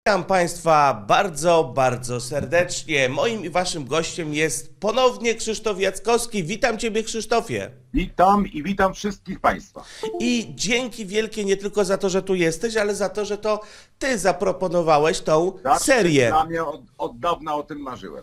Witam Państwa bardzo, bardzo serdecznie. Moim i Waszym gościem jest ponownie Krzysztof Jackowski. Witam Ciebie, Krzysztofie. Witam i witam wszystkich Państwa. I dzięki wielkie nie tylko za to, że tu jesteś, ale za to, że to Ty zaproponowałeś tą Tak, serię. dla mnie od dawna o tym marzyłem.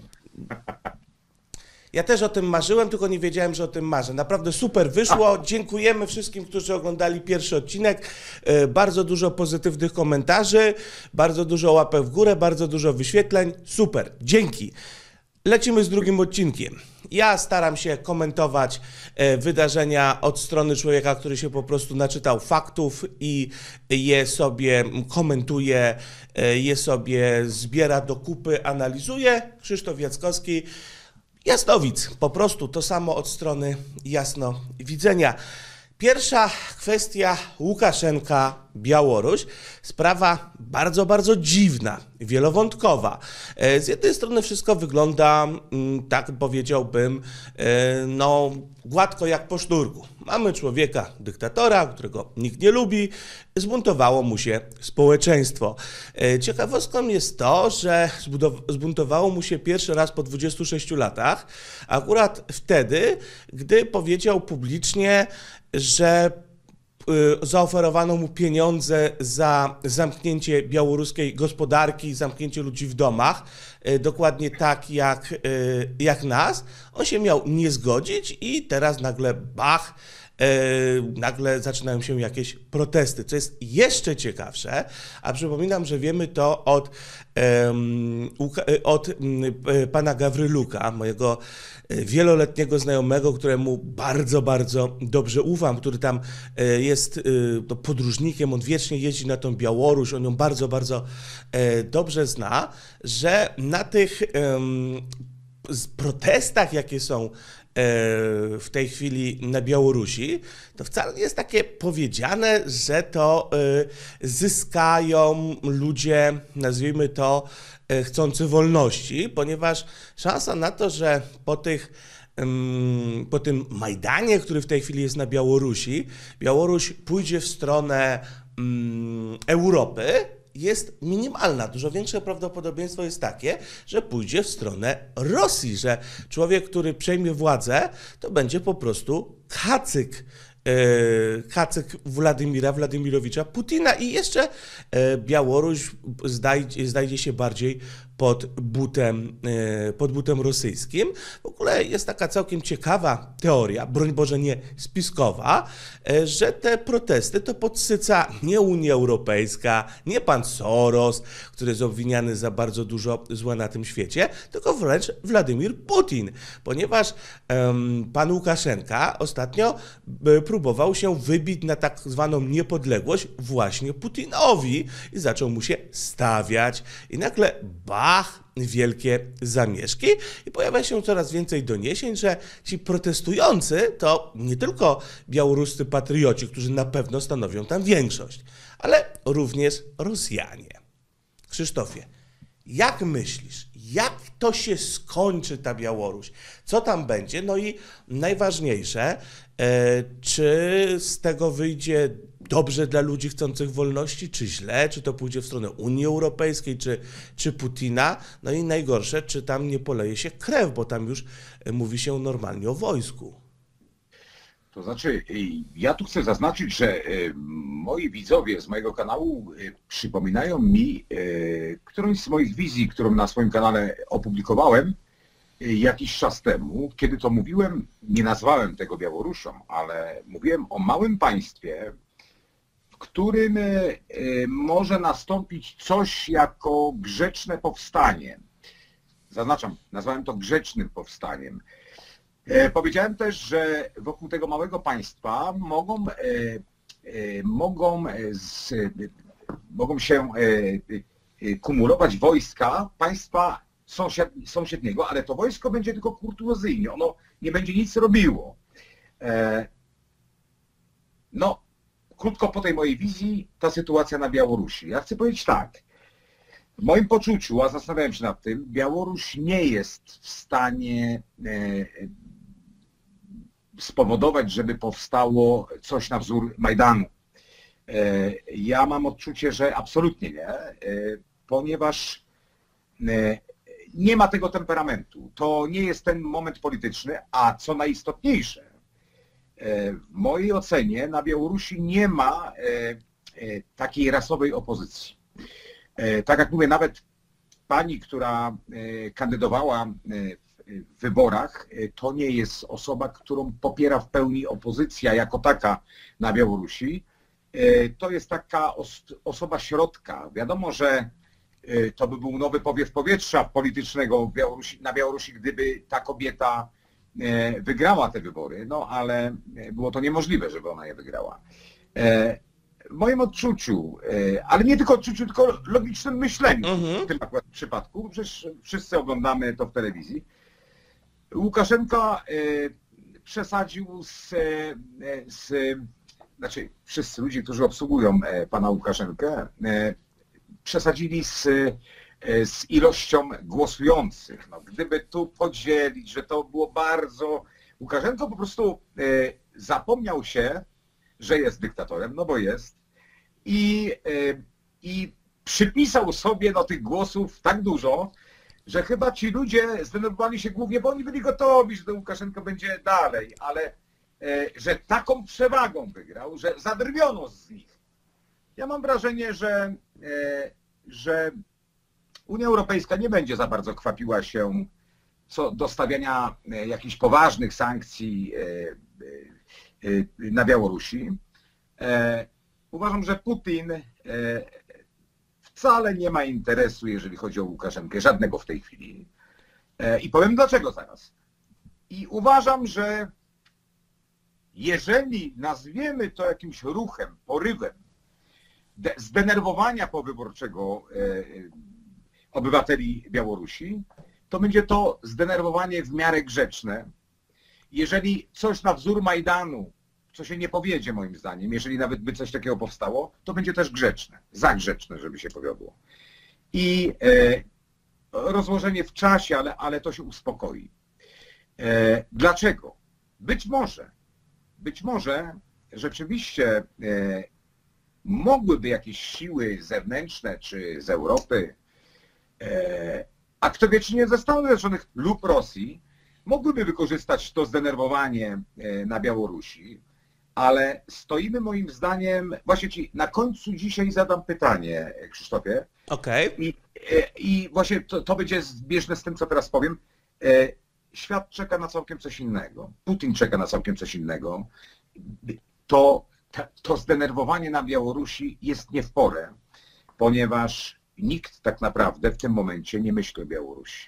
Ja też o tym marzyłem, tylko nie wiedziałem, że o tym marzę. Naprawdę super wyszło. Dziękujemy wszystkim, którzy oglądali pierwszy odcinek. Bardzo dużo pozytywnych komentarzy, bardzo dużo łapek w górę, bardzo dużo wyświetleń. Super, dzięki. Lecimy z drugim odcinkiem. Ja staram się komentować wydarzenia od strony człowieka, który się po prostu naczytał faktów i je sobie komentuje, je sobie zbiera do kupy, analizuje. Krzysztof Jackowski. Jasnowic, po prostu to samo od strony jasnowidzenia. Pierwsza kwestia Łukaszenka, Białoruś. Sprawa bardzo, bardzo dziwna, wielowątkowa. Z jednej strony wszystko wygląda, tak powiedziałbym, no gładko jak po sznurku. Mamy człowieka, dyktatora, którego nikt nie lubi, zbuntowało mu się społeczeństwo. Ciekawostką jest to, że zbuntowało mu się pierwszy raz po 26 latach, akurat wtedy, gdy powiedział publicznie, że zaoferowano mu pieniądze za zamknięcie białoruskiej gospodarki, zamknięcie ludzi w domach, dokładnie tak jak nas. On się miał nie zgodzić i teraz nagle bach, nagle zaczynają się jakieś protesty, co jest jeszcze ciekawsze, a przypominam, że wiemy to od pana Gawryluka, mojego wieloletniego znajomego, któremu bardzo, bardzo dobrze ufam, który tam jest podróżnikiem, on wiecznie jeździ na tą Białoruś, on ją bardzo, bardzo dobrze zna, że na tych protestach, jakie są w tej chwili na Białorusi, to wcale nie jest takie powiedziane, że to zyskają ludzie, nazwijmy to, chcący wolności, ponieważ szansa na to, że po tym Majdanie, który w tej chwili jest na Białorusi, Białoruś pójdzie w stronę Europy, jest minimalna. Dużo większe prawdopodobieństwo jest takie, że pójdzie w stronę Rosji, że człowiek, który przejmie władzę, to będzie po prostu kacyk Władimira Władimirowicza Putina i jeszcze Białoruś znajdzie się bardziej pod butem rosyjskim. W ogóle jest taka całkiem ciekawa teoria, broń Boże nie spiskowa, że te protesty to podsyca nie Unia Europejska, nie pan Soros, który jest obwiniany za bardzo dużo zła na tym świecie, tylko wręcz Władimir Putin, ponieważ pan Łukaszenka ostatnio próbował się wybić na tak zwaną niepodległość właśnie Putinowi i zaczął mu się stawiać i nagle bach, wielkie zamieszki i pojawia się coraz więcej doniesień, że ci protestujący to nie tylko białoruscy patrioci, którzy na pewno stanowią tam większość, ale również Rosjanie. Krzysztofie, jak myślisz, jak to się skończy ta Białoruś? Co tam będzie? No i najważniejsze, czy z tego wyjdzie dobrze dla ludzi chcących wolności, czy źle, czy to pójdzie w stronę Unii Europejskiej, czy Putina? No i najgorsze, czy tam nie poleje się krew, bo tam już mówi się normalnie o wojsku. To znaczy, ja tu chcę zaznaczyć, że moi widzowie z mojego kanału przypominają mi którąś z moich wizji, którą na swoim kanale opublikowałem jakiś czas temu, kiedy to mówiłem, nie nazwałem tego Białorusią, ale mówiłem o małym państwie, w którym może nastąpić coś jako grzeczne powstanie. Zaznaczam, nazwałem to grzecznym powstaniem. Powiedziałem też, że wokół tego małego państwa mogą się kumulować wojska państwa sąsiedniego, ale to wojsko będzie tylko kurtuazyjnie, ono nie będzie nic robiło. No, krótko po tej mojej wizji, ta sytuacja na Białorusi. Ja chcę powiedzieć tak, w moim poczuciu, a zastanawiałem się nad tym, Białoruś nie jest w stanie spowodować, żeby powstało coś na wzór Majdanu. Ja mam odczucie, że absolutnie nie. ponieważ nie ma tego temperamentu. To nie jest ten moment polityczny, a co najistotniejsze, w mojej ocenie na Białorusi nie ma takiej rasowej opozycji. Tak jak mówię, nawet pani, która kandydowała w wyborach, to nie jest osoba, którą popiera w pełni opozycja jako taka na Białorusi. To jest taka osoba środka. Wiadomo, że to by był nowy powiew powietrza politycznego na Białorusi, gdyby ta kobieta wygrała te wybory, no ale było to niemożliwe, żeby ona je wygrała. W moim odczuciu, ale nie tylko odczuciu, tylko logicznym myśleniu w tym akurat przypadku, przecież wszyscy oglądamy to w telewizji, Łukaszenka przesadził znaczy wszyscy ludzie, którzy obsługują pana Łukaszenkę, przesadzili z ilością głosujących. No, gdyby tu podzielić, że to było bardzo... Łukaszenko po prostu zapomniał się, że jest dyktatorem, no bo jest, i przypisał sobie do tych głosów tak dużo, że chyba ci ludzie zdenerwowali się głównie, bo oni byli gotowi, że to Łukaszenko będzie dalej, ale że taką przewagą wygrał, że zadrwiono z nich. Ja mam wrażenie, że Unia Europejska nie będzie za bardzo kwapiła się co do stawiania jakichś poważnych sankcji na Białorusi. Uważam, że Putin wcale nie ma interesu, jeżeli chodzi o Łukaszenkę, żadnego w tej chwili. I powiem dlaczego zaraz. I uważam, że jeżeli nazwiemy to jakimś ruchem, porywem zdenerwowania powyborczego obywateli Białorusi, to będzie to zdenerwowanie w miarę grzeczne. Jeżeli coś na wzór Majdanu, co się nie powiedzie moim zdaniem, jeżeli nawet by coś takiego powstało, to będzie też grzeczne, za grzeczne, żeby się powiodło. I rozłożenie w czasie, ale to się uspokoi. Dlaczego? Być może rzeczywiście mogłyby jakieś siły zewnętrzne, czy z Europy, a kto wie, czy nie ze Stanów Zjednoczonych lub Rosji, mogłyby wykorzystać to zdenerwowanie na Białorusi, ale stoimy moim zdaniem, właśnie ci na końcu dzisiaj zadam pytanie, Krzysztofie. Okej. I właśnie to będzie zbieżne z tym, co teraz powiem. Świat czeka na całkiem coś innego. Putin czeka na całkiem coś innego. To zdenerwowanie na Białorusi jest nie w porę, ponieważ nikt tak naprawdę w tym momencie nie myśli o Białorusi.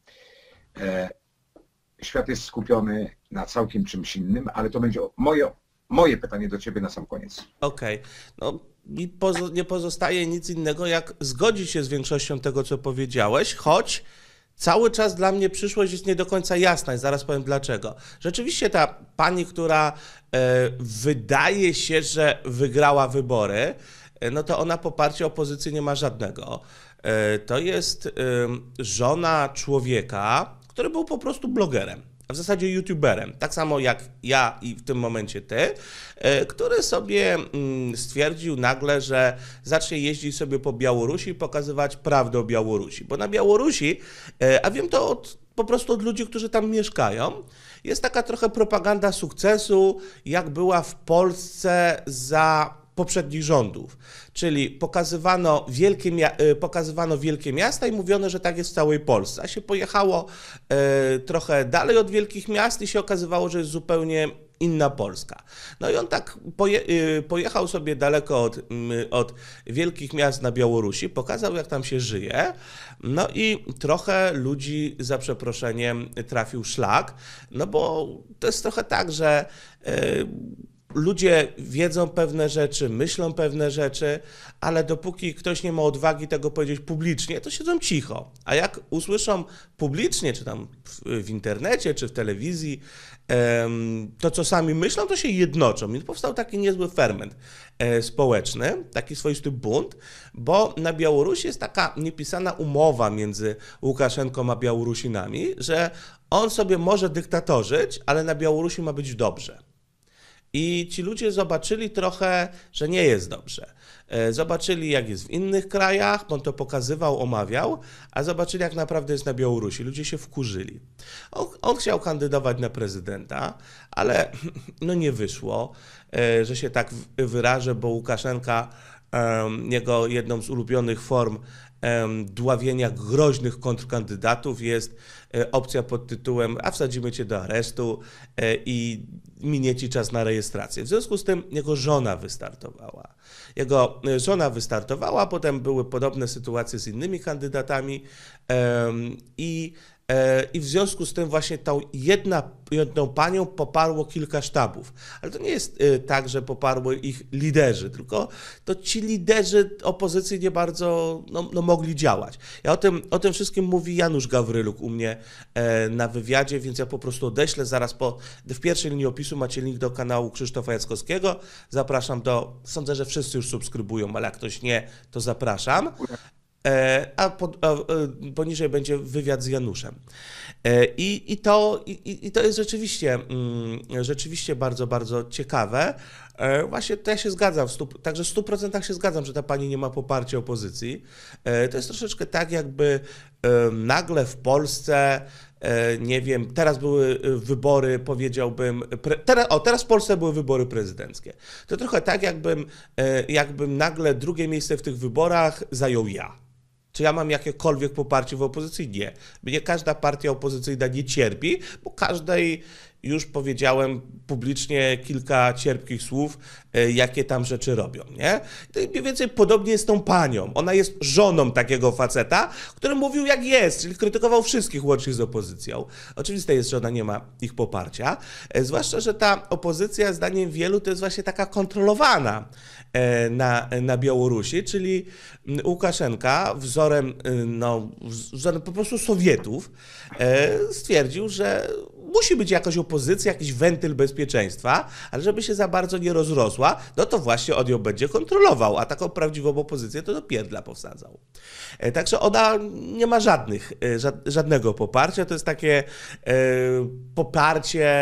Świat jest skupiony na całkiem czymś innym, ale to będzie moje pytanie do ciebie na sam koniec. Okej. No, mi nie pozostaje nic innego, jak zgodzić się z większością tego, co powiedziałeś, choć cały czas dla mnie przyszłość jest nie do końca jasna i zaraz powiem dlaczego. Rzeczywiście ta pani, która wydaje się, że wygrała wybory, no to ona poparcia opozycji nie ma żadnego. To jest żona człowieka, który był po prostu blogerem, a w zasadzie youtuberem, tak samo jak ja i w tym momencie ty, który sobie stwierdził nagle, że zacznie jeździć sobie po Białorusi i pokazywać prawdę o Białorusi. Bo na Białorusi, a wiem to po prostu od ludzi, którzy tam mieszkają, jest taka trochę propaganda sukcesu, jak była w Polsce za poprzednich rządów, czyli pokazywano wielkie miasta i mówiono, że tak jest w całej Polsce, a się pojechało trochę dalej od wielkich miast i się okazywało, że jest zupełnie inna Polska. No i on tak pojechał sobie daleko od wielkich miast na Białorusi, pokazał, jak tam się żyje, no i trochę ludzi, za przeproszeniem, trafił szlak, no bo to jest trochę tak, że ludzie wiedzą pewne rzeczy, myślą pewne rzeczy, ale dopóki ktoś nie ma odwagi tego powiedzieć publicznie, to siedzą cicho. A jak usłyszą publicznie, czy tam w internecie, czy w telewizji, to co sami myślą, to się jednoczą. I powstał taki niezły ferment społeczny, taki swoisty bunt, bo na Białorusi jest taka niepisana umowa między Łukaszenką a Białorusinami, że on sobie może dyktatorzyć, ale na Białorusi ma być dobrze. I ci ludzie zobaczyli trochę, że nie jest dobrze. Zobaczyli, jak jest w innych krajach, on to pokazywał, omawiał, a zobaczyli, jak naprawdę jest na Białorusi. Ludzie się wkurzyli. On chciał kandydować na prezydenta, ale no nie wyszło, że się tak wyrażę, bo Łukaszenka, jego jedną z ulubionych form dławienia groźnych kontrkandydatów jest opcja pod tytułem a wsadzimy cię do aresztu i minie ci czas na rejestrację. W związku z tym jego żona wystartowała. Jego żona wystartowała, potem były podobne sytuacje z innymi kandydatami i w związku z tym właśnie tą jedną panią poparło kilka sztabów. Ale to nie jest tak, że poparło ich liderzy, tylko to ci liderzy opozycji nie bardzo mogli działać. Ja o tym wszystkim mówi Janusz Gawryluk u mnie na wywiadzie, więc ja po prostu odeślę zaraz w pierwszej linii opisu macie link do kanału Krzysztofa Jackowskiego. Zapraszam sądzę, że wszyscy już subskrybują, ale jak ktoś nie, to zapraszam. Poniżej będzie wywiad z Januszem. I to jest rzeczywiście bardzo, bardzo ciekawe. Właśnie to ja się zgadzam, także w 100% się zgadzam, że ta pani nie ma poparcia opozycji. To jest troszeczkę tak, jakby nagle w Polsce, nie wiem, teraz były wybory, powiedziałbym, teraz w Polsce były wybory prezydenckie. To trochę tak, jakbym nagle drugie miejsce w tych wyborach zajął ja. Czy ja mam jakiekolwiek poparcie w opozycji? Nie. Mnie każda partia opozycyjna nie cierpi, bo każdej już powiedziałem publicznie kilka cierpkich słów, jakie tam rzeczy robią, nie? To mniej więcej podobnie jest z tą panią. Ona jest żoną takiego faceta, który mówił jak jest, czyli krytykował wszystkich łącznie z opozycją. Oczywiste jest, że ona nie ma ich poparcia, zwłaszcza, że ta opozycja zdaniem wielu to jest właśnie taka kontrolowana na Białorusi, czyli Łukaszenka wzorem po prostu Sowietów stwierdził, że musi być jakaś opozycja, jakiś wentyl bezpieczeństwa, ale żeby się za bardzo nie rozrosła, no to właśnie on ją będzie kontrolował, a taką prawdziwą opozycję to do pierdla powsadzał. Także ona nie ma żadnego poparcia, to jest takie poparcie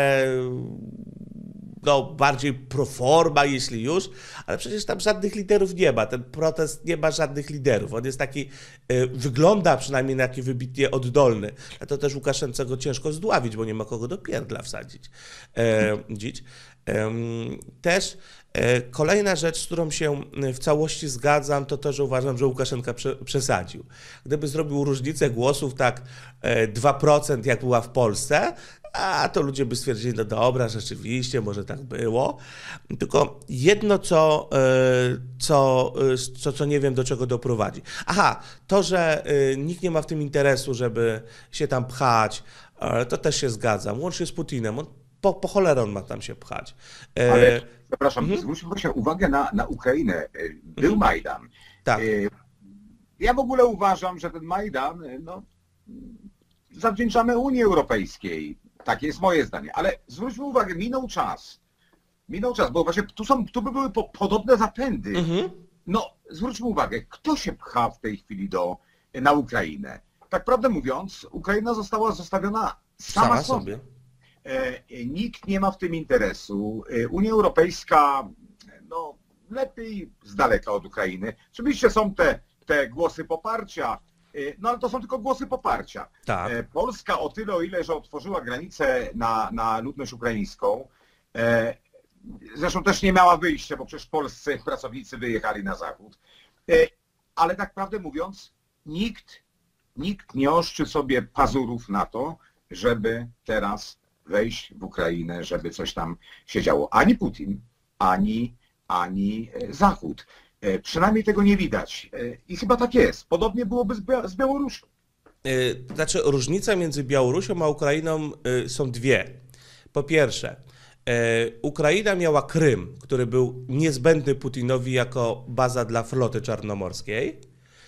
bardziej pro forma, jeśli już, ale przecież tam żadnych liderów nie ma. Ten protest nie ma żadnych liderów. On jest taki, wygląda przynajmniej na taki wybitnie oddolny. A to też Łukaszence go ciężko zdławić, bo nie ma kogo do pierdla wsadzić. Też kolejna rzecz, z którą się w całości zgadzam, to to, że uważam, że Łukaszenka przesadził. Gdyby zrobił różnicę głosów tak 2%, jak była w Polsce, a to ludzie by stwierdzili, no dobra, rzeczywiście, może tak było. Tylko jedno, co nie wiem, do czego doprowadzi. Aha, to, że nikt nie ma w tym interesu, żeby się tam pchać, to też się zgadzam. Łącznie z Putinem. Po cholerę on ma tam się pchać. Ale, przepraszam, zwróćmy właśnie uwagę na Ukrainę. Był Majdan. Tak. Ja w ogóle uważam, że ten Majdan zawdzięczamy Unii Europejskiej. Takie jest moje zdanie. Ale zwróćmy uwagę, minął czas, bo właśnie tu by były podobne zapędy. Zwróćmy uwagę, kto się pcha w tej chwili na Ukrainę? Tak prawdę mówiąc, Ukraina została zostawiona sama sobie. Nikt nie ma w tym interesu. Unia Europejska, lepiej z daleka od Ukrainy. Oczywiście są te głosy poparcia, ale to są tylko głosy poparcia. Tak. Polska o tyle, o ile, że otworzyła granicę na ludność ukraińską, zresztą też nie miała wyjścia, bo przecież polscy pracownicy wyjechali na zachód, ale tak prawdę mówiąc, nikt nie oszczy sobie pazurów na to, żeby teraz wejść w Ukrainę, żeby coś tam się działo. Ani Putin, ani Zachód. Przynajmniej tego nie widać. I chyba tak jest. Podobnie byłoby z Białorusią. Znaczy, różnica między Białorusią a Ukrainą są dwie. Po pierwsze, Ukraina miała Krym, który był niezbędny Putinowi jako baza dla floty czarnomorskiej.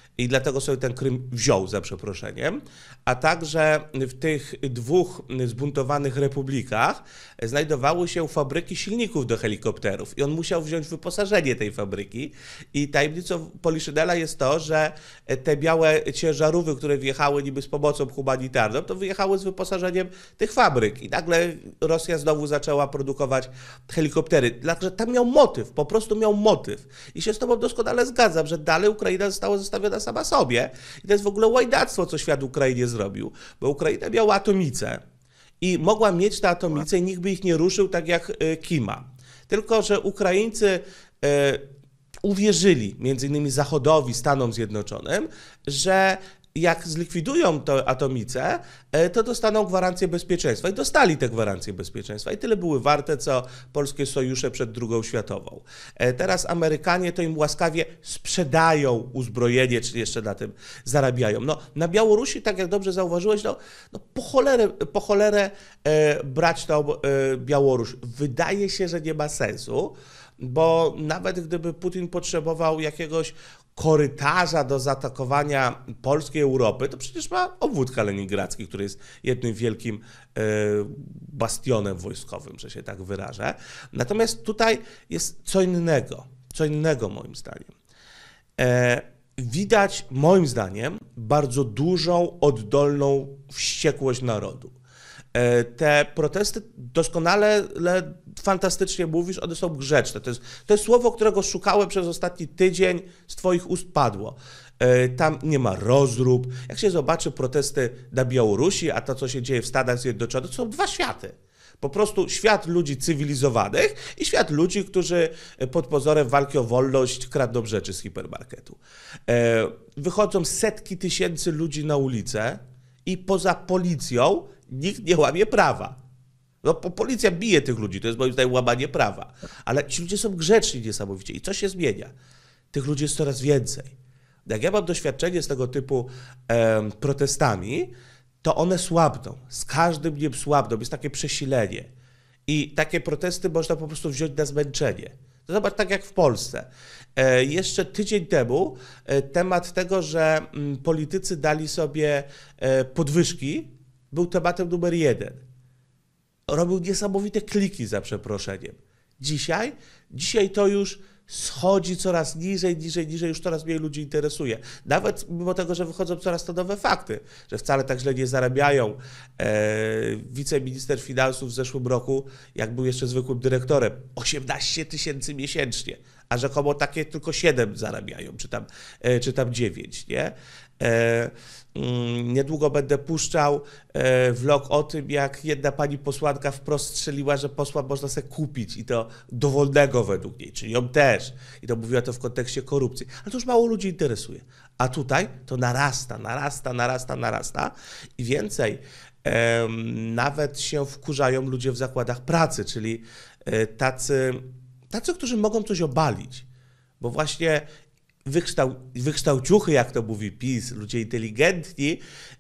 i dlatego sobie ten Krym wziął, za przeproszeniem, a także w tych dwóch zbuntowanych republikach znajdowały się fabryki silników do helikopterów i on musiał wziąć wyposażenie tej fabryki i tajemnicą Poliszynela jest to, że te białe ciężarówki, które wjechały niby z pomocą humanitarną, to wyjechały z wyposażeniem tych fabryk i nagle Rosja znowu zaczęła produkować helikoptery. Także tam miał motyw, po prostu miał motyw. I się z tobą doskonale zgadzam, że dalej Ukraina została zostawiona sama sobie. I to jest w ogóle łajdactwo, co świat Ukrainie zrobił, bo Ukraina miała atomicę i mogła mieć te atomice i nikt by ich nie ruszył tak jak Kima. Tylko że Ukraińcy uwierzyli, między innymi Zachodowi, Stanom Zjednoczonym, że jak zlikwidują tę atomicę, to dostaną gwarancję bezpieczeństwa. I dostali te gwarancje bezpieczeństwa. I tyle były warte, co polskie sojusze przed II światową. Teraz Amerykanie to im łaskawie sprzedają uzbrojenie, czy jeszcze na tym zarabiają. No, na Białorusi, tak jak dobrze zauważyłeś, po cholerę brać tą Białoruś. Wydaje się, że nie ma sensu, bo nawet gdyby Putin potrzebował jakiegoś korytarza do zaatakowania polskiej Europy, to przecież ma obwód kaliningradzki, który jest jednym wielkim bastionem wojskowym, że się tak wyrażę. Natomiast tutaj jest co innego moim zdaniem. Widać moim zdaniem bardzo dużą, oddolną wściekłość narodu. Te protesty doskonale, fantastycznie mówisz, one są grzeczne. To jest słowo, którego szukałem przez ostatni tydzień, z twoich ust padło. Tam nie ma rozrób. Jak się zobaczy protesty na Białorusi, a to, co się dzieje w Stanach Zjednoczonych, to są dwa światy. Po prostu świat ludzi cywilizowanych i świat ludzi, którzy pod pozorem walki o wolność kradną rzeczy z hipermarketu. Wychodzą setki tysięcy ludzi na ulicę i poza policją nikt nie łamie prawa. No, policja bije tych ludzi, to jest moim zdaniem łamanie prawa. Ale ci ludzie są grzeczni niesamowicie. I co się zmienia? Tych ludzi jest coraz więcej. Jak ja mam doświadczenie z tego typu protestami, to one słabną. Z każdym dniem słabną. Jest takie przesilenie. I takie protesty można po prostu wziąć na zmęczenie. Zobacz, tak jak w Polsce. Jeszcze tydzień temu temat tego, że politycy dali sobie podwyżki, był tematem numer 1. Robił niesamowite kliki, za przeproszeniem. Dzisiaj to już schodzi coraz niżej, już coraz mniej ludzi interesuje. Nawet mimo tego, że wychodzą coraz to nowe fakty, że wcale tak źle nie zarabiają. Wiceminister finansów w zeszłym roku, jak był jeszcze zwykłym dyrektorem, 18 000 miesięcznie, a rzekomo takie tylko 7 zarabiają, czy tam 9, nie? Niedługo będę puszczał vlog o tym, jak jedna pani posłanka wprost strzeliła, że posła można sobie kupić i to dowolnego według niej, czyli ją też. I to mówiła to w kontekście korupcji. Ale to już mało ludzi interesuje. A tutaj to narasta. I więcej, nawet się wkurzają ludzie w zakładach pracy, czyli tacy, którzy mogą coś obalić. Bo właśnie wykształciuchy, jak to mówi PiS, ludzie inteligentni,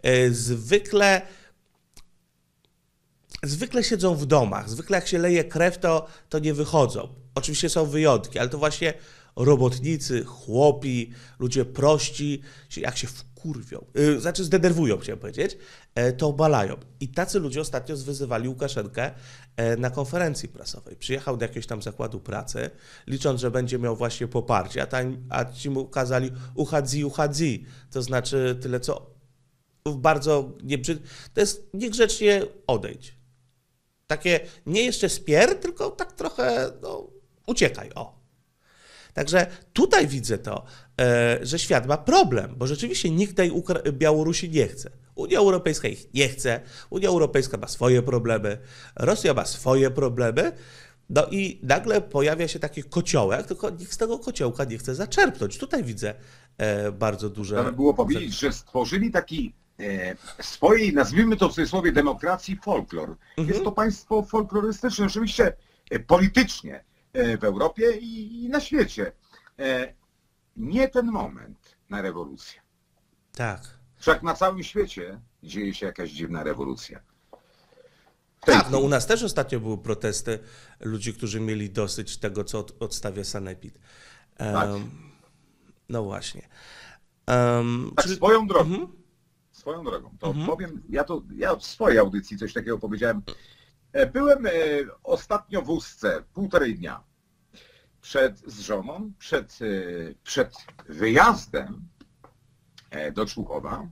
zwykle siedzą w domach. Zwykle jak się leje krew, to nie wychodzą. Oczywiście są wyjątki, ale to właśnie robotnicy, chłopi, ludzie prości, jak się wkurwią, zdenerwują, chciałem powiedzieć, to obalają. I tacy ludzie ostatnio zwyzywali Łukaszenkę na konferencji prasowej. Przyjechał do jakiegoś tam zakładu pracy, licząc, że będzie miał właśnie poparcie, a ci mu kazali uchadzi, to znaczy tyle, co bardzo to jest niegrzecznie odejdź. Takie nie jeszcze spier, tylko tak trochę uciekaj, Także tutaj widzę to, że świat ma problem, bo rzeczywiście nikt tej Białorusi nie chce. Unia Europejska ich nie chce, Unia Europejska ma swoje problemy, Rosja ma swoje problemy, no i nagle pojawia się taki kociołek, tylko nikt z tego kociołka nie chce zaczerpnąć. Tutaj widzę bardzo duże... Trzeba było powiedzieć, że stworzyli taki swojej, nazwijmy to w cudzysłowie, demokracji folklor. Jest to państwo folklorystyczne, oczywiście politycznie, w Europie i na świecie. Nie ten moment na rewolucję. Tak. Wszak na całym świecie dzieje się jakaś dziwna rewolucja. Tak, u nas też ostatnio były protesty ludzi, którzy mieli dosyć tego, co odstawia sanepid. Tak. No właśnie. Tak, swoją drogą. Swoją drogą. To powiem, ja w swojej audycji coś takiego powiedziałem. Byłem ostatnio w Ustce, 1,5 dnia z żoną, przed wyjazdem do Człuchowa.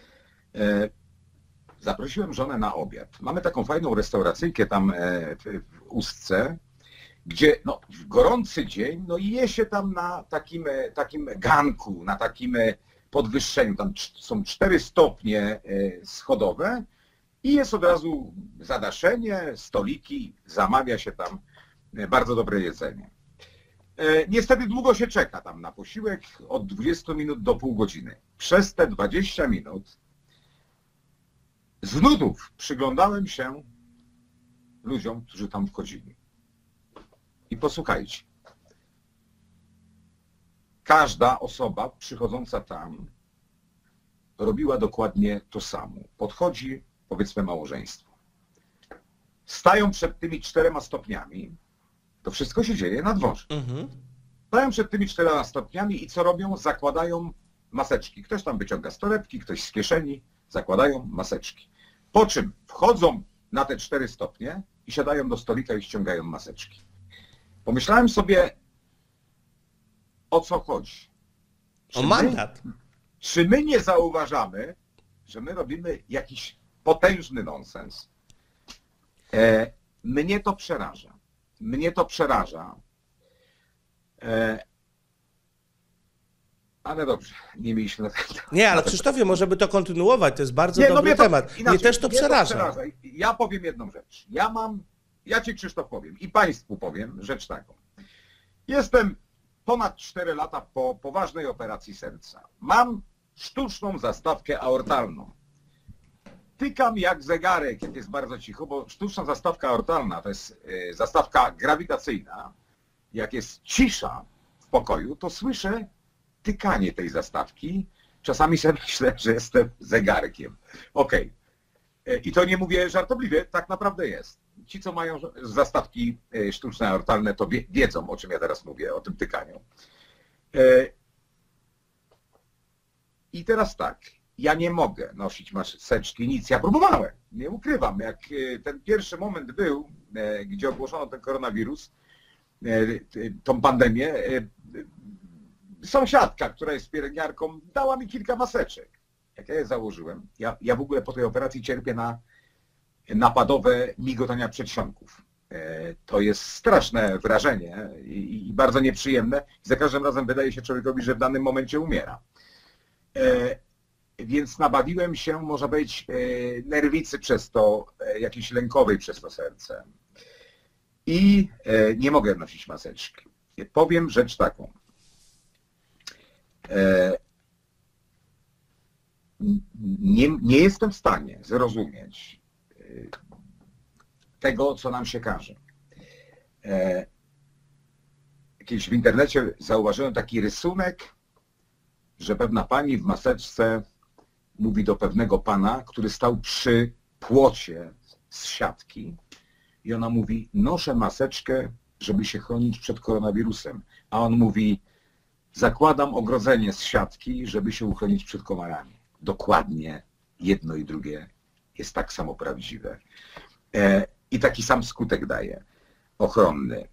Zaprosiłem żonę na obiad. Mamy taką fajną restauracyjkę tam w Ustce, gdzie no, w gorący dzień no, je się tam na takim ganku, na takim podwyższeniu. Tam są 4 stopnie schodowe i jest od razu zadaszenie, stoliki, zamawia się tam bardzo dobre jedzenie. Niestety długo się czeka tam na posiłek, od 20 minut do pół godziny. Przez te 20 minut z nudów przyglądałem się ludziom, którzy tam wchodzili. I posłuchajcie. Każda osoba przychodząca tam robiła dokładnie to samo. Podchodzi, powiedzmy, małżeństwo. Stają przed tymi 4 stopniami. To wszystko się dzieje na dworze. Stają przed tymi 4 stopniami i co robią? Zakładają maseczki. Ktoś tam wyciąga z torebki, ktoś z kieszeni. Zakładają maseczki. Po czym wchodzą na te 4 stopnie i siadają do stolika i ściągają maseczki. Pomyślałem sobie, o co chodzi. O mandat. Czy my nie zauważamy, że my robimy jakiś potężny nonsens? Mnie to przeraża. Mnie to przeraża. Ale dobrze, nie mieliśmy na ten temat. Nie, ale Krzysztofie, możemy to kontynuować, to jest bardzo dobry temat. Mnie też to przeraża. Ja powiem jedną rzecz. Ja Ci, Krzysztof, powiem i Państwu powiem rzecz taką. Jestem ponad 4 lata po poważnej operacji serca. Mam sztuczną zastawkę aortalną. Tykam jak zegarek, jak jest bardzo cicho, bo sztuczna zastawka aortalna to jest zastawka grawitacyjna. Jak jest cisza w pokoju, to słyszę tykanie tej zastawki. Czasami sobie myślę, że jestem zegarkiem. Okej. I to nie mówię żartobliwie, tak naprawdę jest. Ci, co mają zastawki sztuczne aortalne, to wiedzą, o czym ja teraz mówię, o tym tykaniu. I teraz tak, ja nie mogę nosić maseczki, nic. Ja próbowałem, nie ukrywam. Jak ten pierwszy moment był, gdzie ogłoszono ten koronawirus, tą pandemię, sąsiadka, która jest pielęgniarką, dała mi kilka maseczek. Jak ja je założyłem, ja w ogóle po tej operacji cierpię na napadowe migotania przedsionków. To jest straszne wrażenie i bardzo nieprzyjemne. Za każdym razem wydaje się człowiekowi, że w danym momencie umiera. Więc nabawiłem się, można powiedzieć, nerwicy przez to, jakiejś lękowej przez to serce. I nie mogę nosić maseczki. Powiem rzecz taką. Nie jestem w stanie zrozumieć tego, co nam się każe. Kiedyś w internecie zauważyłem taki rysunek, że pewna pani w maseczce mówi do pewnego pana, który stał przy płocie z siatki i ona mówi, noszę maseczkę, żeby się chronić przed koronawirusem. A on mówi, zakładam ogrodzenie z siatki, żeby się uchronić przed komarami. Dokładnie jedno i drugie jest tak samo prawdziwe. I taki sam skutek daje, ochronny.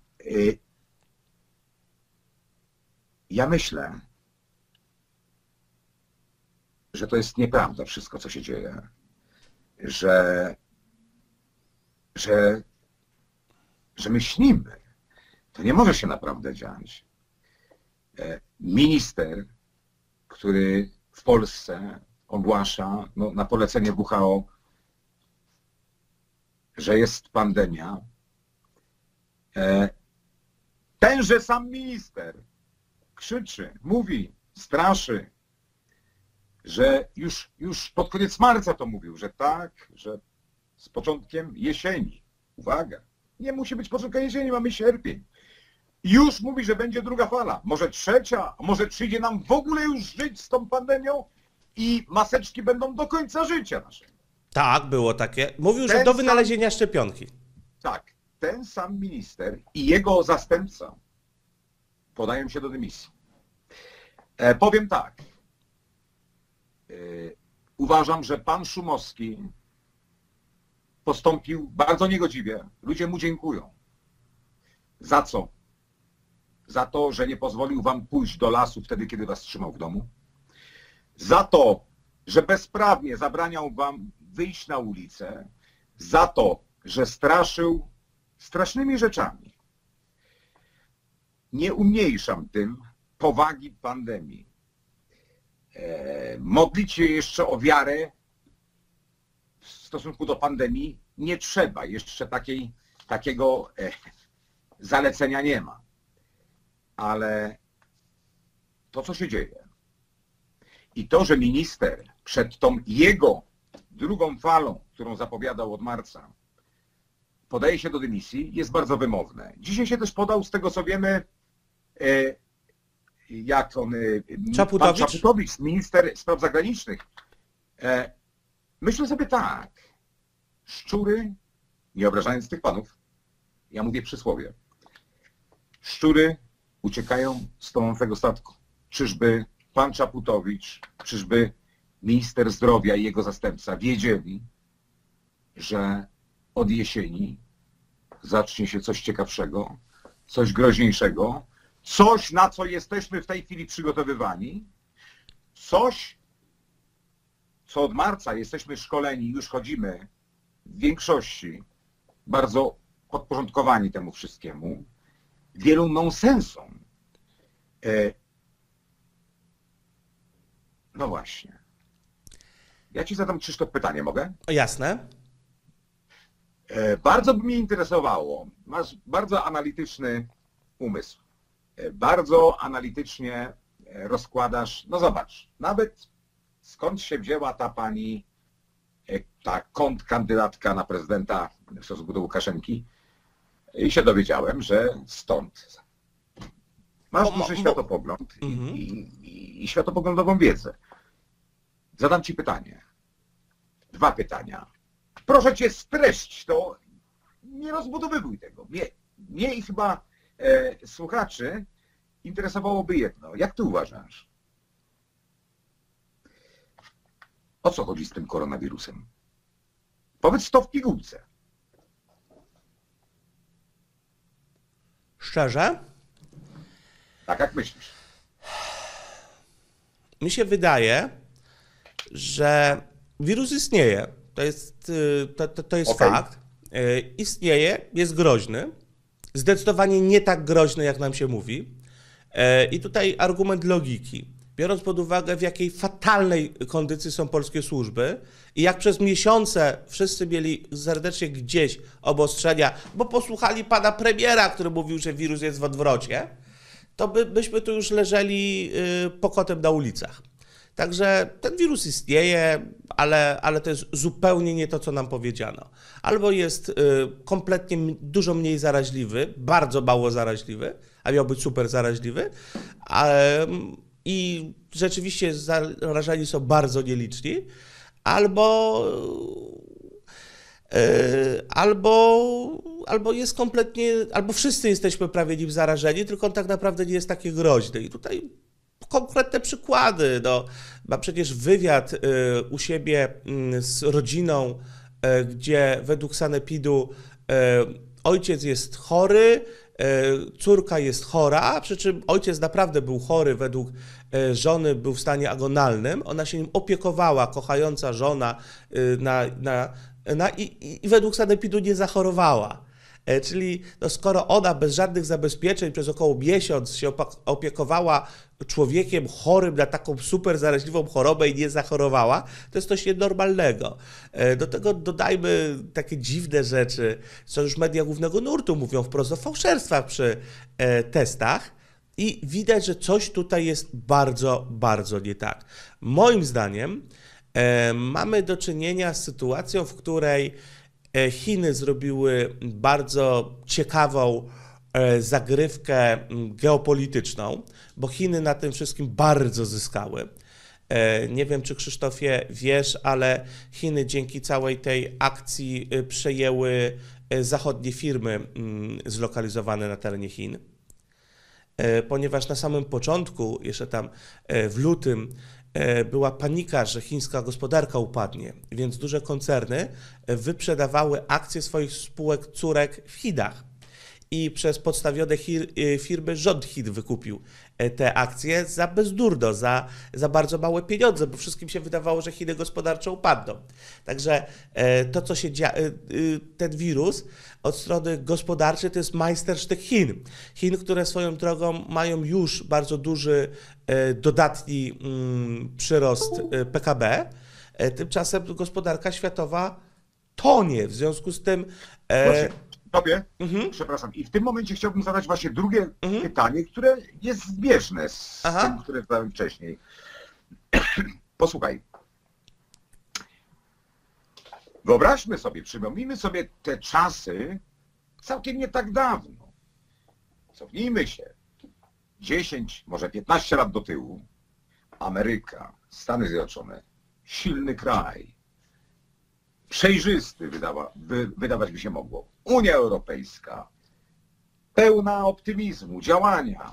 Ja myślę, że to jest nieprawda wszystko, co się dzieje. Że my śnimy. To nie może się naprawdę dziać. Minister, który w Polsce ogłasza na polecenie WHO, że jest pandemia, tenże sam minister krzyczy, mówi, straszy, że już pod koniec marca to mówił, że tak, że z początkiem jesieni. Uwaga, nie musi być początkiem jesieni, mamy sierpień. Już mówi, że będzie druga fala, może trzecia, może przyjdzie nam w ogóle już żyć z tą pandemią i maseczki będą do końca życia naszego. Tak, było takie. Mówił, że do wynalezienia szczepionki. Tak, ten sam minister i jego zastępca podają się do dymisji. Powiem tak, uważam, że pan Szumowski postąpił bardzo niegodziwie. Ludzie mu dziękują. Za co? Za to, że nie pozwolił wam pójść do lasu wtedy, kiedy was trzymał w domu. Za to, że bezprawnie zabraniał wam wyjść na ulicę. Za to, że straszył strasznymi rzeczami. Nie umniejszam tym powagi pandemii. Modlić się jeszcze o wiarę w stosunku do pandemii nie trzeba. Jeszcze takiego zalecenia nie ma. Ale to, co się dzieje i to, że minister przed tą jego drugą falą, którą zapowiadał od marca, podaje się do dymisji, jest bardzo wymowne. Dzisiaj się też podał, z tego co wiemy, Czaputowicz? Pan Czaputowicz, minister spraw zagranicznych. Myślę sobie tak, szczury, nie obrażając tych panów, ja mówię przysłowie, szczury uciekają z tonącego statku. Czyżby pan Czaputowicz, czyżby minister zdrowia i jego zastępca wiedzieli, że od jesieni zacznie się coś ciekawszego, coś groźniejszego, coś, na co jesteśmy w tej chwili przygotowywani, coś, co od marca jesteśmy szkoleni, już chodzimy w większości bardzo podporządkowani temu wszystkiemu, wielu nonsensom. No właśnie. Ja ci zadam, Krzysztof, pytanie, mogę? Jasne. Bardzo by mnie interesowało, masz bardzo analityczny umysł, bardzo analitycznie rozkładasz, no zobacz, nawet skąd się wzięła ta pani, ta kontrkandydatka na prezydenta w stosunku do Łukaszenki, i się dowiedziałem, że stąd. Masz duży światopogląd i światopoglądową wiedzę. Zadam ci pytanie. 2 pytania. Proszę cię, streść to, nie rozbudowywuj tego. Mnie i chyba słuchaczy interesowałoby jedno. Jak ty uważasz? O co chodzi z tym koronawirusem? Powiedz to w pigułce. Szczerze? Tak jak myślisz? Mi się wydaje, że wirus istnieje. To jest Okay. fakt. Istnieje, jest groźny. Zdecydowanie nie tak groźny, jak nam się mówi. I tutaj argument logiki. Biorąc pod uwagę, w jakiej fatalnej kondycji są polskie służby i jak przez miesiące wszyscy mieli serdecznie gdzieś obostrzenia, bo posłuchali pana premiera, który mówił, że wirus jest w odwrocie, to byśmy tu już leżeli pokotem na ulicach. Także ten wirus istnieje, ale to jest zupełnie nie to, co nam powiedziano. Albo jest kompletnie dużo mniej zaraźliwy, bardzo mało zaraźliwy, a miał być super zaraźliwy, i rzeczywiście zarażeni są bardzo nieliczni, albo jest kompletnie, albo wszyscy jesteśmy prawie nim zarażeni, tylko on tak naprawdę nie jest taki groźny. I tutaj konkretne przykłady. No, ma przecież wywiad u siebie z rodziną, gdzie według sanepidu ojciec jest chory, córka jest chora, przy czym ojciec naprawdę był chory, według żony był w stanie agonalnym, ona się nim opiekowała, kochająca żona i według sanepidu nie zachorowała. Czyli no, skoro ona bez żadnych zabezpieczeń przez około miesiąc się opiekowała człowiekiem chorym na taką super zaraźliwą chorobę i nie zachorowała, to jest coś nienormalnego. Do tego dodajmy takie dziwne rzeczy, co już media głównego nurtu mówią wprost o fałszerstwach przy testach i widać, że coś tutaj jest bardzo, bardzo nie tak. Moim zdaniem mamy do czynienia z sytuacją, w której Chiny zrobiły bardzo ciekawą zagrywkę geopolityczną, bo Chiny na tym wszystkim bardzo zyskały. Nie wiem, czy Krzysztofie wiesz, ale Chiny dzięki całej tej akcji przejęły zachodnie firmy zlokalizowane na terenie Chin, ponieważ na samym początku, jeszcze tam w lutym, była panika, że chińska gospodarka upadnie, więc duże koncerny wyprzedawały akcje swoich spółek córek w Chinach. I przez podstawione firmy rząd Chin wykupił te akcje za bezdurno, za bardzo małe pieniądze, bo wszystkim się wydawało, że Chiny gospodarczo upadną. Także to, co się dzieje, ten wirus od strony gospodarczej to jest majstersztyk Chin. Chin, które swoją drogą mają już bardzo duży dodatni przyrost PKB, tymczasem gospodarka światowa tonie. W związku z tym... Tobie, przepraszam, i w tym momencie chciałbym zadać właśnie drugie pytanie, które jest zbieżne z tym, które zadałem wcześniej. Posłuchaj. Wyobraźmy sobie, przypomnijmy sobie te czasy całkiem nie tak dawno. Cofnijmy się 10, może 15 lat do tyłu. Ameryka, Stany Zjednoczone, silny kraj, przejrzysty wydawać by się mogło. Unia Europejska, pełna optymizmu, działania.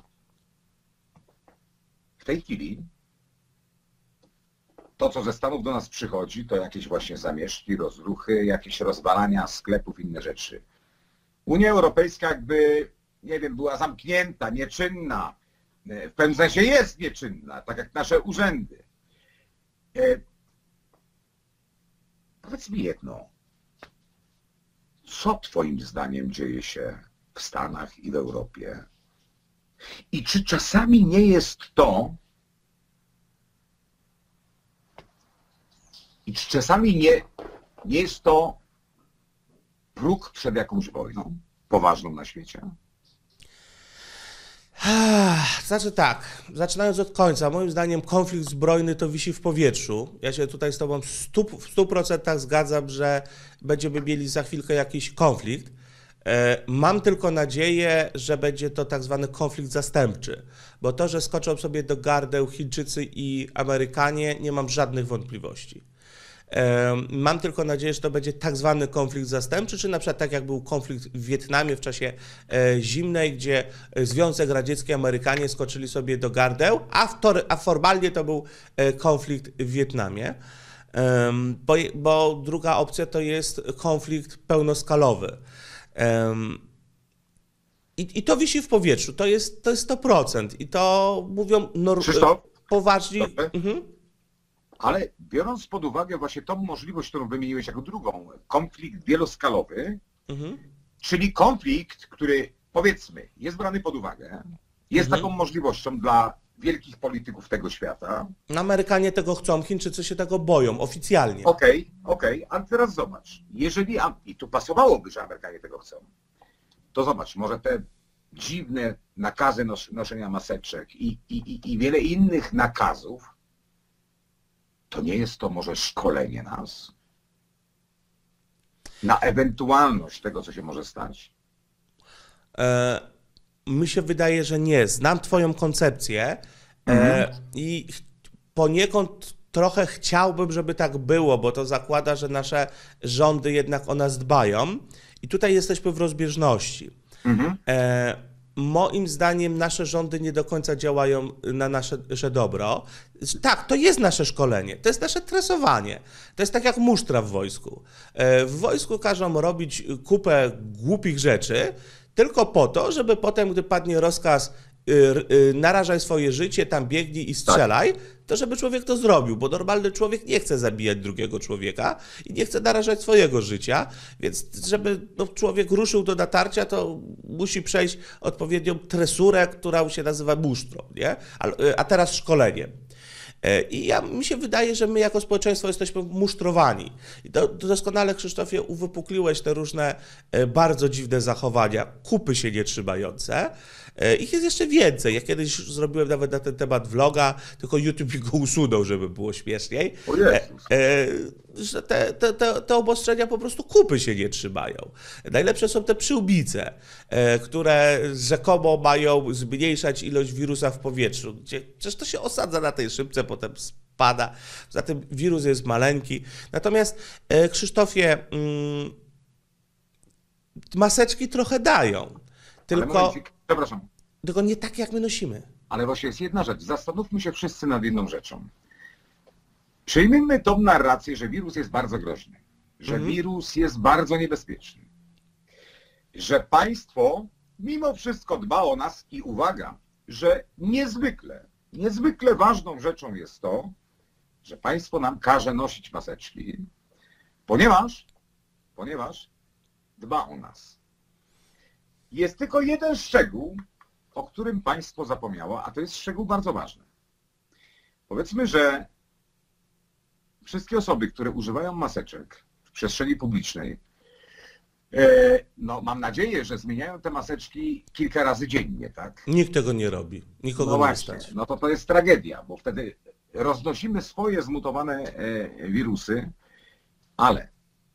W tej chwili to, co ze Stanów do nas przychodzi, to jakieś właśnie zamieszki, rozruchy, jakieś rozwalania sklepów, inne rzeczy. Unia Europejska jakby, nie wiem, była zamknięta, nieczynna. W pewnym sensie jest nieczynna, tak jak nasze urzędy. Powiedz mi jedno. Co twoim zdaniem dzieje się w Stanach i w Europie? I czy czasami nie jest to, nie jest to próg przed jakąś wojną poważną na świecie? Znaczy tak, zaczynając od końca, moim zdaniem konflikt zbrojny to wisi w powietrzu. Ja się tutaj z tobą w 100% zgadzam, że będziemy mieli za chwilkę jakiś konflikt. Mam tylko nadzieję, że będzie to tak zwany konflikt zastępczy, bo to, że skoczą sobie do gardeł Chińczycy i Amerykanie, nie mam żadnych wątpliwości. Mam tylko nadzieję, że to będzie tak zwany konflikt zastępczy, czy na przykład tak jak był konflikt w Wietnamie w czasie zimnej, gdzie Związek Radziecki i Amerykanie skoczyli sobie do gardeł, a formalnie to był konflikt w Wietnamie, bo druga opcja to jest konflikt pełnoskalowy. I to wisi w powietrzu, to jest 100% i to mówią poważni... Ale biorąc pod uwagę właśnie tą możliwość, którą wymieniłeś jako drugą, konflikt wieloskalowy, czyli konflikt, który powiedzmy jest brany pod uwagę, jest taką możliwością dla wielkich polityków tego świata. Amerykanie tego chcą, Chińczycy się tego boją oficjalnie. Okej, a teraz zobacz, jeżeli, i tu pasowałoby, że Amerykanie tego chcą, to zobacz, może te dziwne nakazy noszenia maseczek i wiele innych nakazów, to nie jest to może szkolenie nas na ewentualność tego, co się może stać? Mi się wydaje, że nie. Znam twoją koncepcję i poniekąd trochę chciałbym, żeby tak było, bo to zakłada, że nasze rządy jednak o nas dbają i tutaj jesteśmy w rozbieżności. Moim zdaniem nasze rządy nie do końca działają na nasze dobro. Tak, to jest nasze szkolenie, to jest nasze tresowanie. To jest tak jak musztra w wojsku. W wojsku każą robić kupę głupich rzeczy tylko po to, żeby potem, gdy padnie rozkaz narażaj swoje życie, tam biegnij i strzelaj, to żeby człowiek to zrobił, bo normalny człowiek nie chce zabijać drugiego człowieka i nie chce narażać swojego życia, więc żeby człowiek ruszył do natarcia, to musi przejść odpowiednią tresurę, która się nazywa musztrą, nie? A teraz szkoleniem. I mi się wydaje, że my jako społeczeństwo jesteśmy musztrowani. I doskonale, Krzysztofie, uwypukliłeś te różne bardzo dziwne zachowania, kupy się nie trzymające. Ich jest jeszcze więcej. Ja kiedyś zrobiłem nawet na ten temat vloga, tylko YouTube go usunął, żeby było śmieszniej. Że te obostrzenia po prostu kupy się nie trzymają. Najlepsze są te przyłbice, które rzekomo mają zmniejszać ilość wirusa w powietrzu. Przecież to się osadza na tej szybce, potem spada. Poza tym wirus jest maleńki. Natomiast, Krzysztofie, maseczki trochę dają. Tylko nie tak, jak my nosimy. Ale właśnie jest jedna rzecz. Zastanówmy się wszyscy nad jedną rzeczą. Przyjmijmy tą narrację, że wirus jest bardzo groźny, że wirus jest bardzo niebezpieczny, że państwo mimo wszystko dba o nas i uwaga, że niezwykle ważną rzeczą jest to, że państwo nam każe nosić maseczki, ponieważ dba o nas. Jest tylko jeden szczegół, o którym państwo zapomniało, a to jest szczegół bardzo ważny. Powiedzmy, że wszystkie osoby, które używają maseczek w przestrzeni publicznej, no mam nadzieję, że zmieniają te maseczki kilka razy dziennie, tak? Nikt tego nie robi. Nikogo No nie właśnie, stać. no to jest tragedia, bo wtedy roznosimy swoje zmutowane wirusy, ale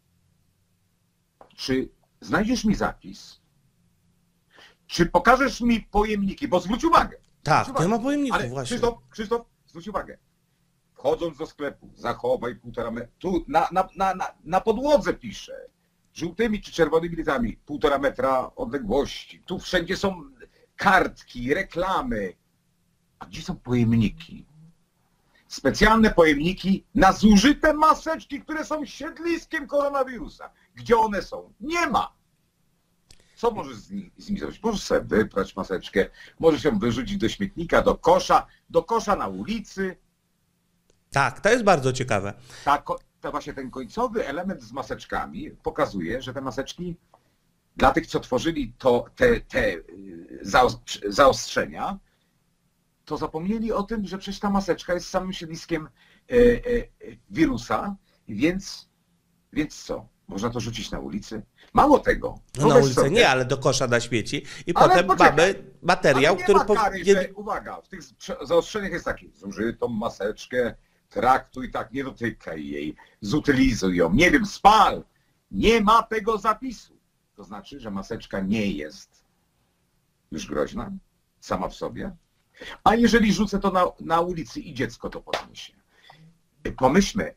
czy znajdziesz mi zapis, czy pokażesz mi pojemniki, bo zwróć uwagę. Tak, nie ma pojemników Ale właśnie. Krzysztof, zwróć uwagę. Wchodząc do sklepu, zachowaj 1,5 metra. Tu na podłodze pisze, żółtymi czy czerwonymi literami, 1,5 metra odległości. Tu wszędzie są kartki, reklamy. A gdzie są pojemniki? Specjalne pojemniki na zużyte maseczki, które są siedliskiem koronawirusa. Gdzie one są? Nie ma. Co możesz z nimi zrobić? Możesz sobie wyprać maseczkę, możesz ją wyrzucić do śmietnika, do kosza na ulicy. Tak, to jest bardzo ciekawe. Właśnie ten końcowy element z maseczkami pokazuje, że te maseczki dla tych, co tworzyli te zaostrzenia, to zapomnieli o tym, że przecież ta maseczka jest samym siedliskiem wirusa, więc co? Można to rzucić na ulicy? Mało tego. No na ulicę nie, ale do kosza na śmieci i Ale potem poczekaj, mamy materiał, nie który ma kary, że, uwaga, w tych zaostrzeniach jest taki, zużytą maseczkę traktuj tak, nie dotykaj jej, zutylizuj ją, nie wiem, spal. Nie ma tego zapisu. To znaczy, że maseczka nie jest już groźna sama w sobie. A jeżeli rzucę to na ulicy i dziecko to podniesie. Pomyślmy,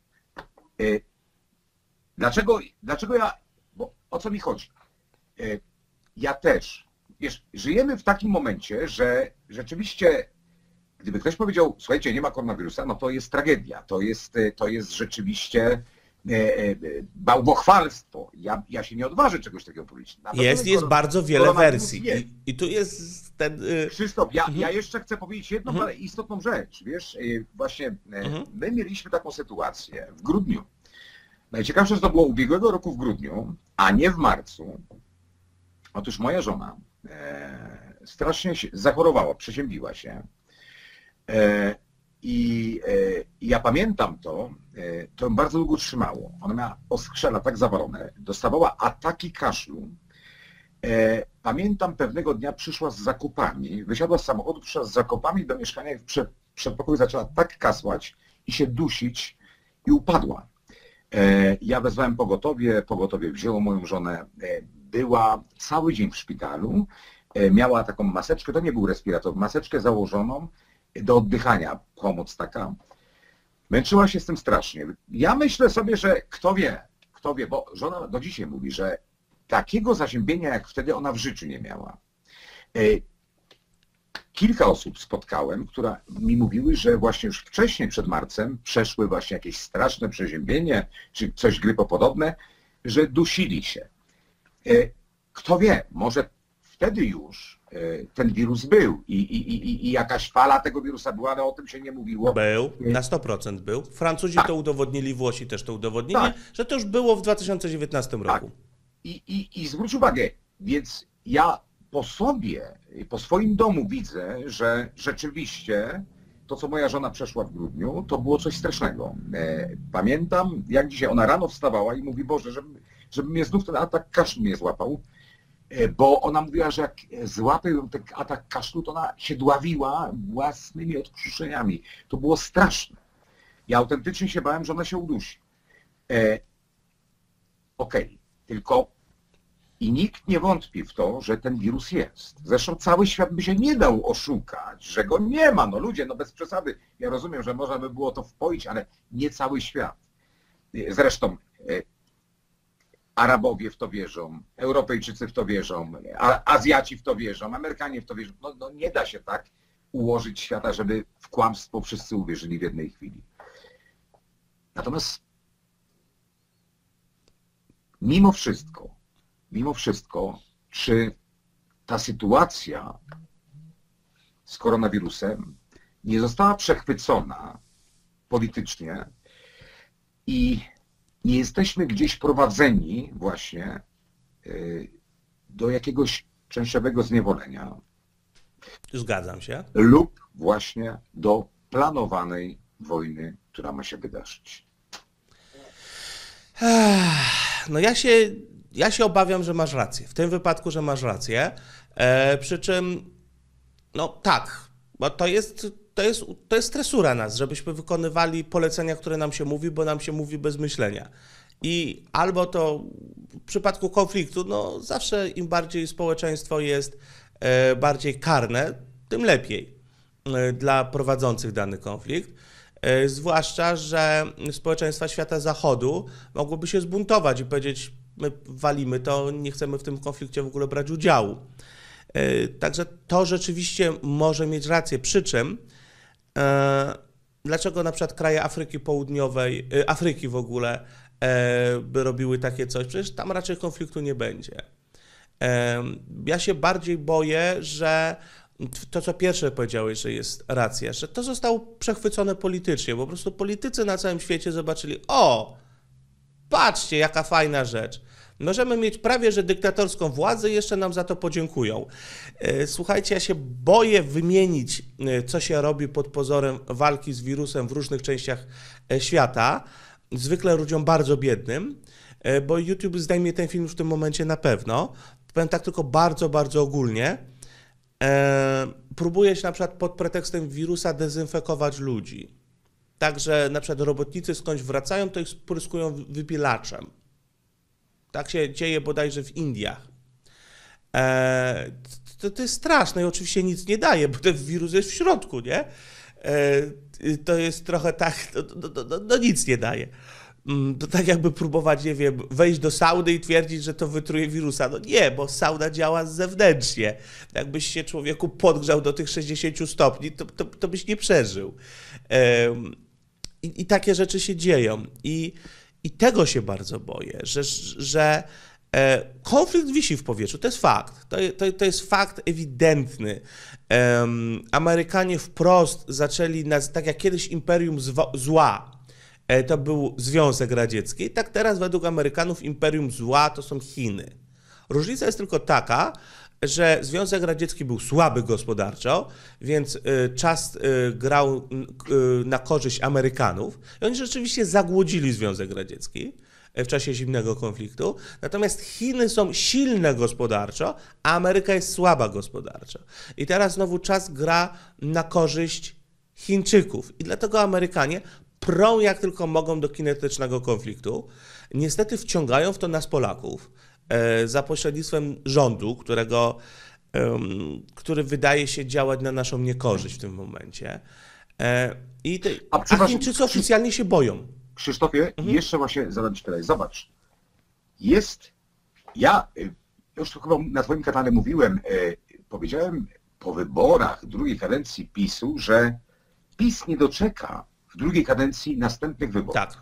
dlaczego ja, bo o co mi chodzi? Ja też, wiesz, żyjemy w takim momencie, że rzeczywiście, gdyby ktoś powiedział, słuchajcie, nie ma koronawirusa, no to jest tragedia, to jest rzeczywiście bałwochwalstwo. Ja się nie odważę czegoś takiego powiedzieć. Jest bardzo wiele wersji. I tu jest ten... Krzysztof, ja jeszcze chcę powiedzieć jedną istotną rzecz. Wiesz, właśnie my mieliśmy taką sytuację w grudniu. Najciekawsze, że to było ubiegłego roku w grudniu, a nie w marcu. Otóż moja żona strasznie zachorowała, przeziębiła się. I ja pamiętam to ją bardzo długo trzymało. Ona miała oskrzela tak zawalone, dostawała ataki kaszlu. Pamiętam, pewnego dnia przyszła z zakupami, wysiadła z samochodu, przyszła z zakupami do mieszkania i w przedpokoju zaczęła tak kasłać i się dusić i upadła. Ja wezwałem pogotowie wzięło moją żonę, była cały dzień w szpitalu, miała taką maseczkę, to nie był respirator, maseczkę założoną do oddychania, pomoc taka. Męczyła się z tym strasznie. Ja myślę sobie, że kto wie, bo żona do dzisiaj mówi, że takiego zaziębienia jak wtedy ona w życiu nie miała. Kilka osób spotkałem, które mi mówiły, że właśnie już wcześniej, przed marcem, przeszły właśnie jakieś straszne przeziębienie, czy coś grypopodobne, że dusili się. Kto wie, może wtedy już ten wirus był i jakaś fala tego wirusa była, ale o tym się nie mówiło. Był, na 100% był. Francuzi to udowodnili, Włosi też to udowodnili, że to już było w 2019 roku. I zwróć uwagę, więc ja po sobie, po swoim domu widzę, że rzeczywiście to, co moja żona przeszła w grudniu, to było coś strasznego. Pamiętam, jak dzisiaj ona rano wstawała i mówi, Boże, żeby mnie znów ten atak kaszlu nie złapał, bo ona mówiła, że jak złapie ją ten atak kaszlu, to ona się dławiła własnymi odkrzuszeniami. To było straszne. Ja autentycznie się bałem, że ona się udusi. Okej, tylko i nikt nie wątpi w to, że ten wirus jest. Zresztą cały świat by się nie dał oszukać, że go nie ma. No ludzie, no bez przesady. Ja rozumiem, że można by było to wpoić, ale nie cały świat. Zresztą Arabowie w to wierzą, Europejczycy w to wierzą, Azjaci w to wierzą, Amerykanie w to wierzą. No nie da się tak ułożyć świata, żeby w kłamstwo wszyscy uwierzyli w jednej chwili. Natomiast mimo wszystko, czy ta sytuacja z koronawirusem nie została przechwycona politycznie i nie jesteśmy gdzieś prowadzeni właśnie do jakiegoś częściowego zniewolenia. Zgadzam się. Lub właśnie do planowanej wojny, która ma się wydarzyć. No ja się obawiam, że masz rację. W tym wypadku, że masz rację. Przy czym, no tak, bo to jest stresura nas, żebyśmy wykonywali polecenia, które nam się mówi, bo nam się mówi bez myślenia. I albo to w przypadku konfliktu, no zawsze im bardziej społeczeństwo jest bardziej karne, tym lepiej dla prowadzących dany konflikt. Zwłaszcza, że społeczeństwa świata zachodu mogłoby się zbuntować i powiedzieć, my walimy to, nie chcemy w tym konflikcie w ogóle brać udziału. Także to rzeczywiście może mieć rację, przy czym dlaczego na przykład kraje Afryki Południowej, Afryki w ogóle by robiły takie coś? Przecież tam raczej konfliktu nie będzie. Ja się bardziej boję, że to, co pierwsze powiedziałeś, że jest racja, że to zostało przechwycone politycznie, bo po prostu politycy na całym świecie zobaczyli, o, patrzcie, jaka fajna rzecz. Możemy mieć prawie, że dyktatorską władzę i jeszcze nam za to podziękują. Słuchajcie, ja się boję wymienić, co się robi pod pozorem walki z wirusem w różnych częściach świata, zwykle ludziom bardzo biednym, bo YouTube zdejmie ten film już w tym momencie na pewno. Powiem tak tylko bardzo, bardzo ogólnie. Próbuje się na przykład pod pretekstem wirusa dezynfekować ludzi. Także na przykład robotnicy skądś wracają, to ich spryskują wypielaczem. Tak się dzieje bodajże w Indiach. To jest straszne i oczywiście nic nie daje, bo ten wirus jest w środku, nie? To jest trochę tak, no nic nie daje. To tak jakby próbować, nie wiem, wejść do sauny i twierdzić, że to wytruje wirusa. No nie, bo sauna działa zewnętrznie. Jakbyś się człowieku podgrzał do tych 60 stopni, to byś nie przeżył. I takie rzeczy się dzieją. I tego się bardzo boję, że konflikt wisi w powietrzu. To jest fakt. To jest fakt ewidentny. Amerykanie wprost zaczęli, tak jak kiedyś imperium zła, to był Związek Radziecki, tak teraz według Amerykanów imperium zła to są Chiny. Różnica jest tylko taka, że Związek Radziecki był słaby gospodarczo, więc czas grał na korzyść Amerykanów i oni rzeczywiście zagłodzili Związek Radziecki w czasie zimnego konfliktu, natomiast Chiny są silne gospodarczo, a Ameryka jest słaba gospodarczo. I teraz znowu czas gra na korzyść Chińczyków i dlatego Amerykanie prą jak tylko mogą do kinetycznego konfliktu. Niestety wciągają w to nas Polaków za pośrednictwem rządu, który wydaje się działać na naszą niekorzyść w tym momencie. A Chińczycy oficjalnie się boją. Krzysztofie, jeszcze właśnie zadać pytanie. Zobacz, ja już to chyba na twoim kanale mówiłem, powiedziałem po wyborach drugiej kadencji PiS-u, że PiS nie doczeka w drugiej kadencji następnych wyborów. Tak.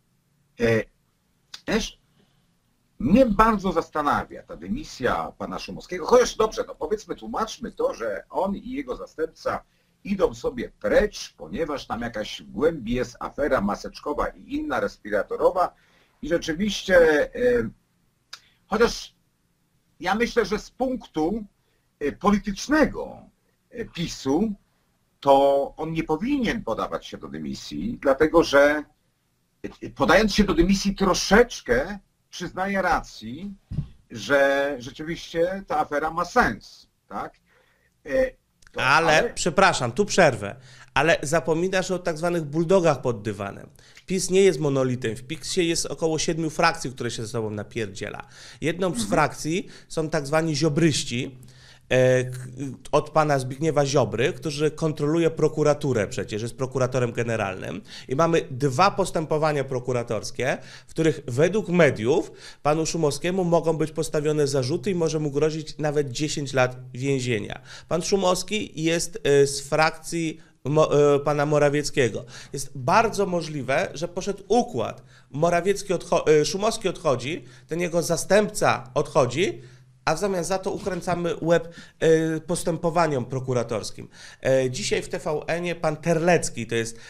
Też mnie bardzo zastanawia ta dymisja pana Szumowskiego, chociaż dobrze, no powiedzmy, tłumaczmy to, że on i jego zastępca idą sobie precz, ponieważ tam jakaś w głębi jest afera maseczkowa i inna respiratorowa i rzeczywiście, chociaż ja myślę, że z punktu politycznego PiS-u to on nie powinien podawać się do dymisji, dlatego że podając się do dymisji troszeczkę przyznaje racji, że rzeczywiście ta afera ma sens, tak? Ale, przepraszam, tu przerwę, ale zapominasz o tak zwanych bulldogach pod dywanem. PiS nie jest monolitem. W PiS-ie jest około 7 frakcji, które się ze sobą napierdziela. Jedną z frakcji są tak zwani ziobryści, od pana Zbigniewa Ziobry, który kontroluje prokuraturę przecież, jest prokuratorem generalnym i mamy 2 postępowania prokuratorskie, w których według mediów panu Szumowskiemu mogą być postawione zarzuty i może mu grozić nawet 10 lat więzienia. Pan Szumowski jest z frakcji pana Morawieckiego. Jest bardzo możliwe, że poszedł układ. Szumowski odchodzi, ten jego zastępca odchodzi, a w zamian za to ukręcamy łeb postępowaniom prokuratorskim. Dzisiaj w TVN-ie pan Terlecki, to jest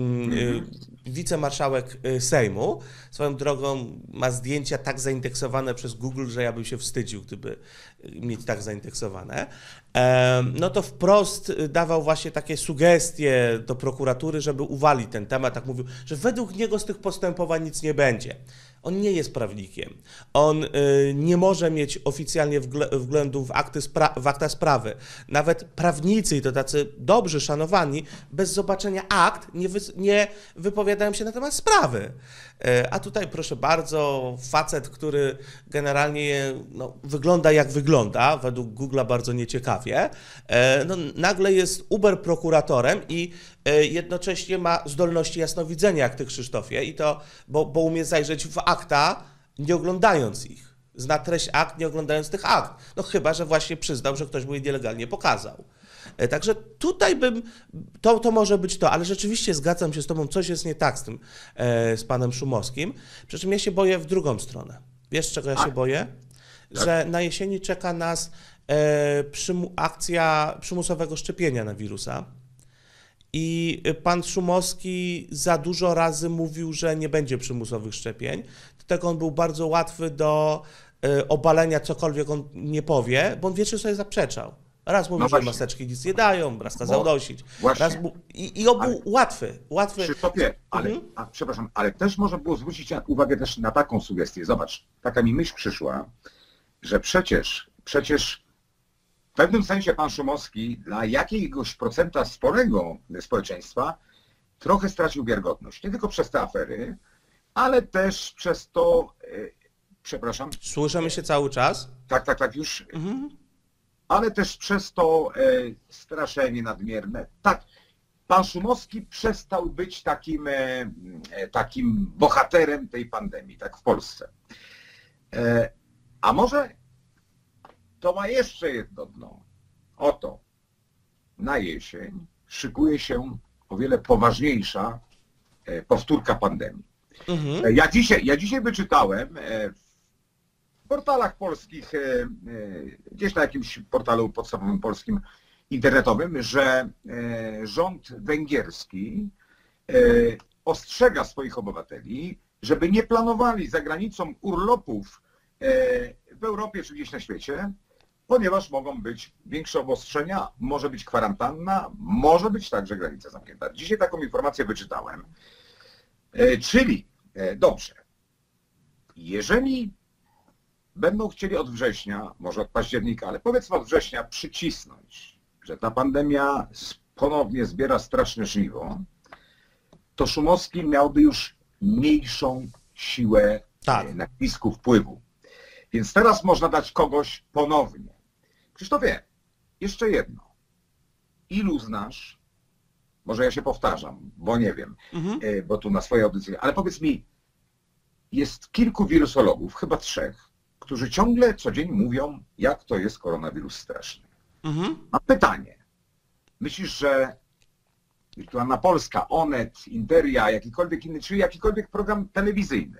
wicemarszałek Sejmu, swoją drogą ma zdjęcia tak zaindeksowane przez Google, że ja bym się wstydził, gdyby mieć tak zaindeksowane. No to wprost dawał właśnie takie sugestie do prokuratury, żeby uwalić ten temat. Tak mówił, że według niego z tych postępowań nic nie będzie. On nie jest prawnikiem. On nie może mieć oficjalnie wglądu w akta sprawy. Nawet prawnicy, i to tacy dobrzy, szanowani, bez zobaczenia akt nie wypowiadają się na temat sprawy. A tutaj, proszę bardzo, facet, który generalnie wygląda jak wygląda, według Google'a bardzo nieciekawie, nagle jest prokuratorem i jednocześnie ma zdolności jasnowidzenia, jak ty, Krzysztofie, i to, bo umie zajrzeć w akta, nie oglądając ich. Zna treść akt, nie oglądając tych akt. No chyba, że właśnie przyznał, że ktoś mu je nielegalnie pokazał. Także tutaj to może być to, ale rzeczywiście zgadzam się z tobą, coś jest nie tak z tym, z panem Szumowskim. Przy czym ja się boję w drugą stronę. Wiesz, czego ja się boję? Że na jesieni czeka nas akcja przymusowego szczepienia na wirusa. I pan Szumowski za dużo razy mówił, że nie będzie przymusowych szczepień. Dlatego on był bardzo łatwy do obalenia, cokolwiek on nie powie, bo on wiecznie sobie zaprzeczał. Raz mówił, że maseczki nic nie dają, raz kazał nosić. I on był łatwy. Krzysztofie, przepraszam, ale też można było zwrócić uwagę też na taką sugestię. Zobacz, taka mi myśl przyszła, że przecież w pewnym sensie pan Szumowski dla jakiegoś procenta sporego społeczeństwa trochę stracił wiarygodność. Nie tylko przez te afery, ale też przez to, przepraszam. Słyszymy się cały czas? Tak, już. Ale też przez to straszenie nadmierne. Tak, pan Szumowski przestał być takim bohaterem tej pandemii, tak w Polsce. A może to ma jeszcze jedno dno. Oto, na jesień szykuje się o wiele poważniejsza powtórka pandemii. Ja dzisiaj wyczytałem w portalach polskich, gdzieś na jakimś portalu podstawowym polskim internetowym, że rząd węgierski ostrzega swoich obywateli, żeby nie planowali za granicą urlopów w Europie czy gdzieś na świecie, ponieważ mogą być większe obostrzenia, może być kwarantanna, może być także granica zamknięta. Dzisiaj taką informację wyczytałem. Czyli, dobrze, jeżeli będą chcieli od września, może od października, ale powiedzmy od września przycisnąć, że ta pandemia ponownie zbiera straszne żniwo, to Szumowski miałby już mniejszą siłę nacisku, wpływu. Więc teraz można dać kogoś ponownie. Krzysztofie, jeszcze jedno. Ilu znasz, może ja się powtarzam, bo nie wiem, bo tu na swojej audycji, ale powiedz mi, jest kilku wirusologów, chyba 3, którzy ciągle co dzień mówią, jak to jest koronawirus straszny. Mam pytanie. Myślisz, że Wirtualna Polska, Onet, Interia, jakikolwiek inny, czy jakikolwiek program telewizyjny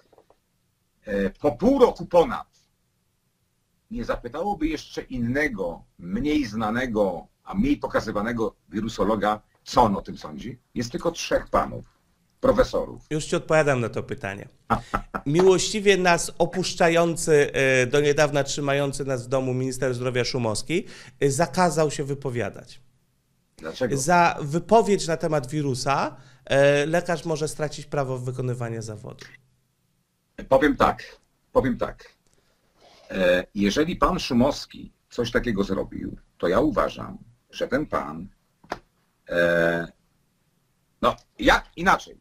po pół roku ponad nie zapytałoby jeszcze innego, mniej znanego, a mniej pokazywanego wirusologa, co on o tym sądzi? Jest tylko 3 panów, profesorów. Już ci odpowiadam na to pytanie. Miłościwie nas opuszczający, do niedawna trzymający nas w domu minister zdrowia Szumowski zakazał się wypowiadać. Dlaczego? Za wypowiedź na temat wirusa lekarz może stracić prawo wykonywania zawodu. Powiem tak. Jeżeli pan Szumowski coś takiego zrobił, to ja uważam, że ten pan, jak inaczej.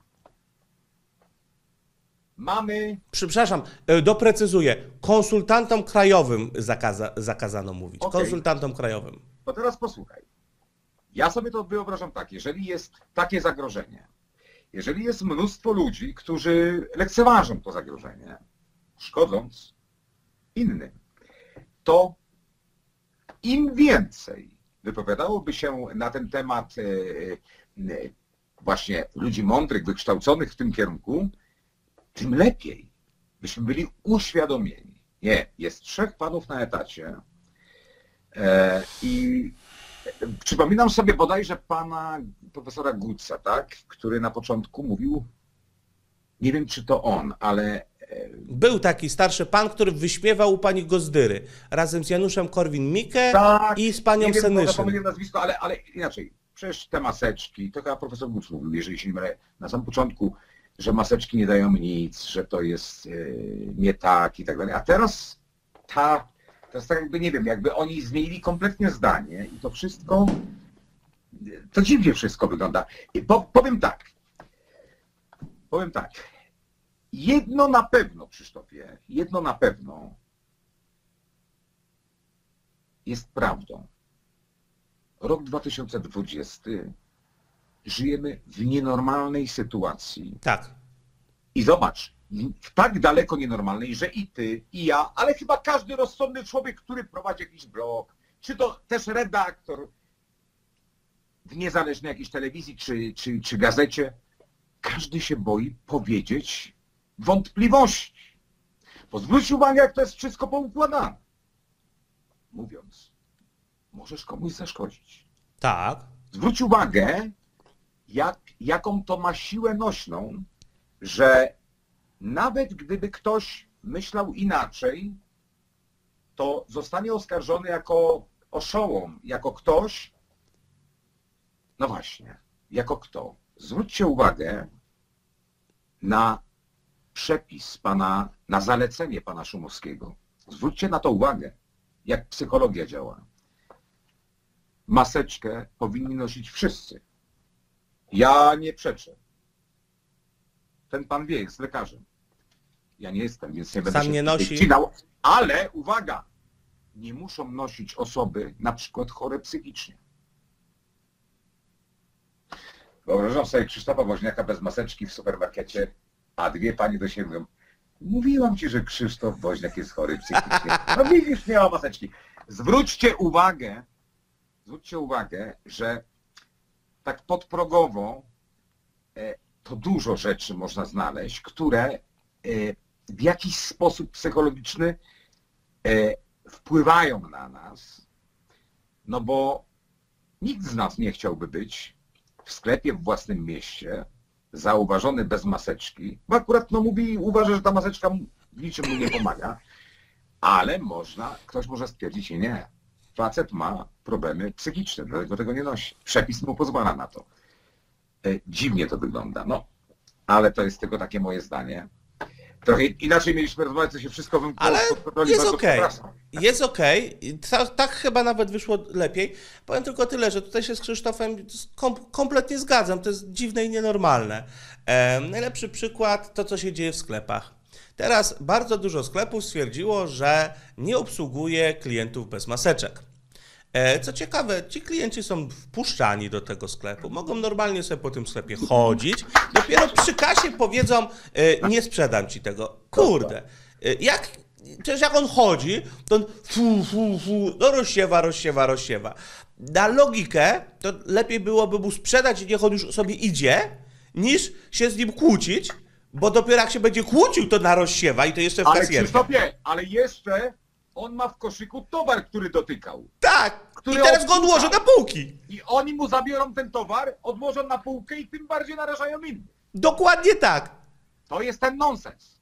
Przepraszam, doprecyzuję. Konsultantom krajowym zakazano mówić. Okay. Konsultantom krajowym. To teraz posłuchaj. Ja sobie to wyobrażam tak, jeżeli jest takie zagrożenie, jeżeli jest mnóstwo ludzi, którzy lekceważą to zagrożenie, szkodząc innym, to im więcej wypowiadałoby się na ten temat właśnie ludzi mądrych, wykształconych w tym kierunku, tym lepiej byśmy byli uświadomieni. Nie, jest 3 panów na etacie i przypominam sobie bodajże pana profesora Gutza, tak, który na początku mówił, nie wiem czy to on, ale... Był taki starszy pan, który wyśpiewał u pani Gozdyry razem z Januszem Korwin-Mikke tak, i z panią Senyszyn. Nie wiem, zapomniałem nazwisko, ale inaczej. Przecież te maseczki, to chyba profesor Gutz mówił, jeżeli się nie mylę, na samym początku, że maseczki nie dają nic, że to jest nie tak i tak dalej. A teraz tak jakby, nie wiem, jakby oni zmienili kompletnie zdanie i to wszystko, to dziwnie wszystko wygląda. I powiem tak, jedno na pewno, Krzysztofie, jedno na pewno jest prawdą. Rok 2020, żyjemy w nienormalnej sytuacji. Tak. I zobacz, w tak daleko nienormalnej, że i ty, i ja, ale chyba każdy rozsądny człowiek, który prowadzi jakiś blog, czy to też redaktor w niezależnej jakiejś telewizji, czy gazecie, każdy się boi powiedzieć wątpliwości. Bo zwróć uwagę, jak to jest wszystko poukładane. Mówiąc, możesz komuś zaszkodzić. Tak. Zwróć uwagę, jaką to ma siłę nośną, że nawet gdyby ktoś myślał inaczej, to zostanie oskarżony jako oszołom, jako ktoś, no właśnie, jako kto. Zwróćcie uwagę na przepis na zalecenie pana Szumowskiego. Zwróćcie na to uwagę, jak psychologia działa. Maseczkę powinni nosić wszyscy. Ja nie przeczę. Ten pan wie, jest lekarzem. Ja nie jestem, więc nie będę Sam się nie nosi. wcinał. Ale uwaga, nie muszą nosić osoby na przykład chore psychicznie. Wyobrażam sobie Krzysztofa Woźniaka bez maseczki w supermarkecie, a 2 panie do siebie mówią, mówiłam ci, że Krzysztof Woźniak jest chory psychicznie. No widzisz, nie ma maseczki. Zwróćcie uwagę, że tak podprogowo to dużo rzeczy można znaleźć, które w jakiś sposób psychologiczny wpływają na nas, no bo nikt z nas nie chciałby być w sklepie w własnym mieście zauważony bez maseczki, bo akurat uważa, że ta maseczka w niczym mu nie pomaga, ale ktoś może stwierdzić, nie, facet ma problemy psychiczne, dlatego tego nie nosi. Przepis mu pozwala na to. Dziwnie to wygląda, no, ale to jest tylko takie moje zdanie. Trochę inaczej mieliśmy rozmawiać, co się wszystko wymknęło. Ale jest okej. Jest okej. Tak chyba nawet wyszło lepiej. Powiem tylko tyle, że tutaj się z Krzysztofem kompletnie zgadzam. To jest dziwne i nienormalne. Najlepszy przykład to, co się dzieje w sklepach. Teraz bardzo dużo sklepów stwierdziło, że nie obsługuje klientów bez maseczek. Co ciekawe, ci klienci są wpuszczani do tego sklepu, mogą normalnie sobie po tym sklepie chodzić, dopiero przy kasie powiedzą, nie sprzedam ci tego. Kurde, przecież jak on chodzi, to on no rozsiewa. Na logikę to lepiej byłoby mu sprzedać i niech on już sobie idzie, niż się z nim kłócić, bo dopiero jak się będzie kłócił, to na rozsiewa i to jeszcze w kasjerce. Ale Krzysztofie, ale jeszcze on ma w koszyku towar, który dotykał. Tak, i teraz go odłożę na półki. I oni mu zabiorą ten towar, odłożą na półkę i tym bardziej narażają innych. Dokładnie tak. To jest ten nonsens.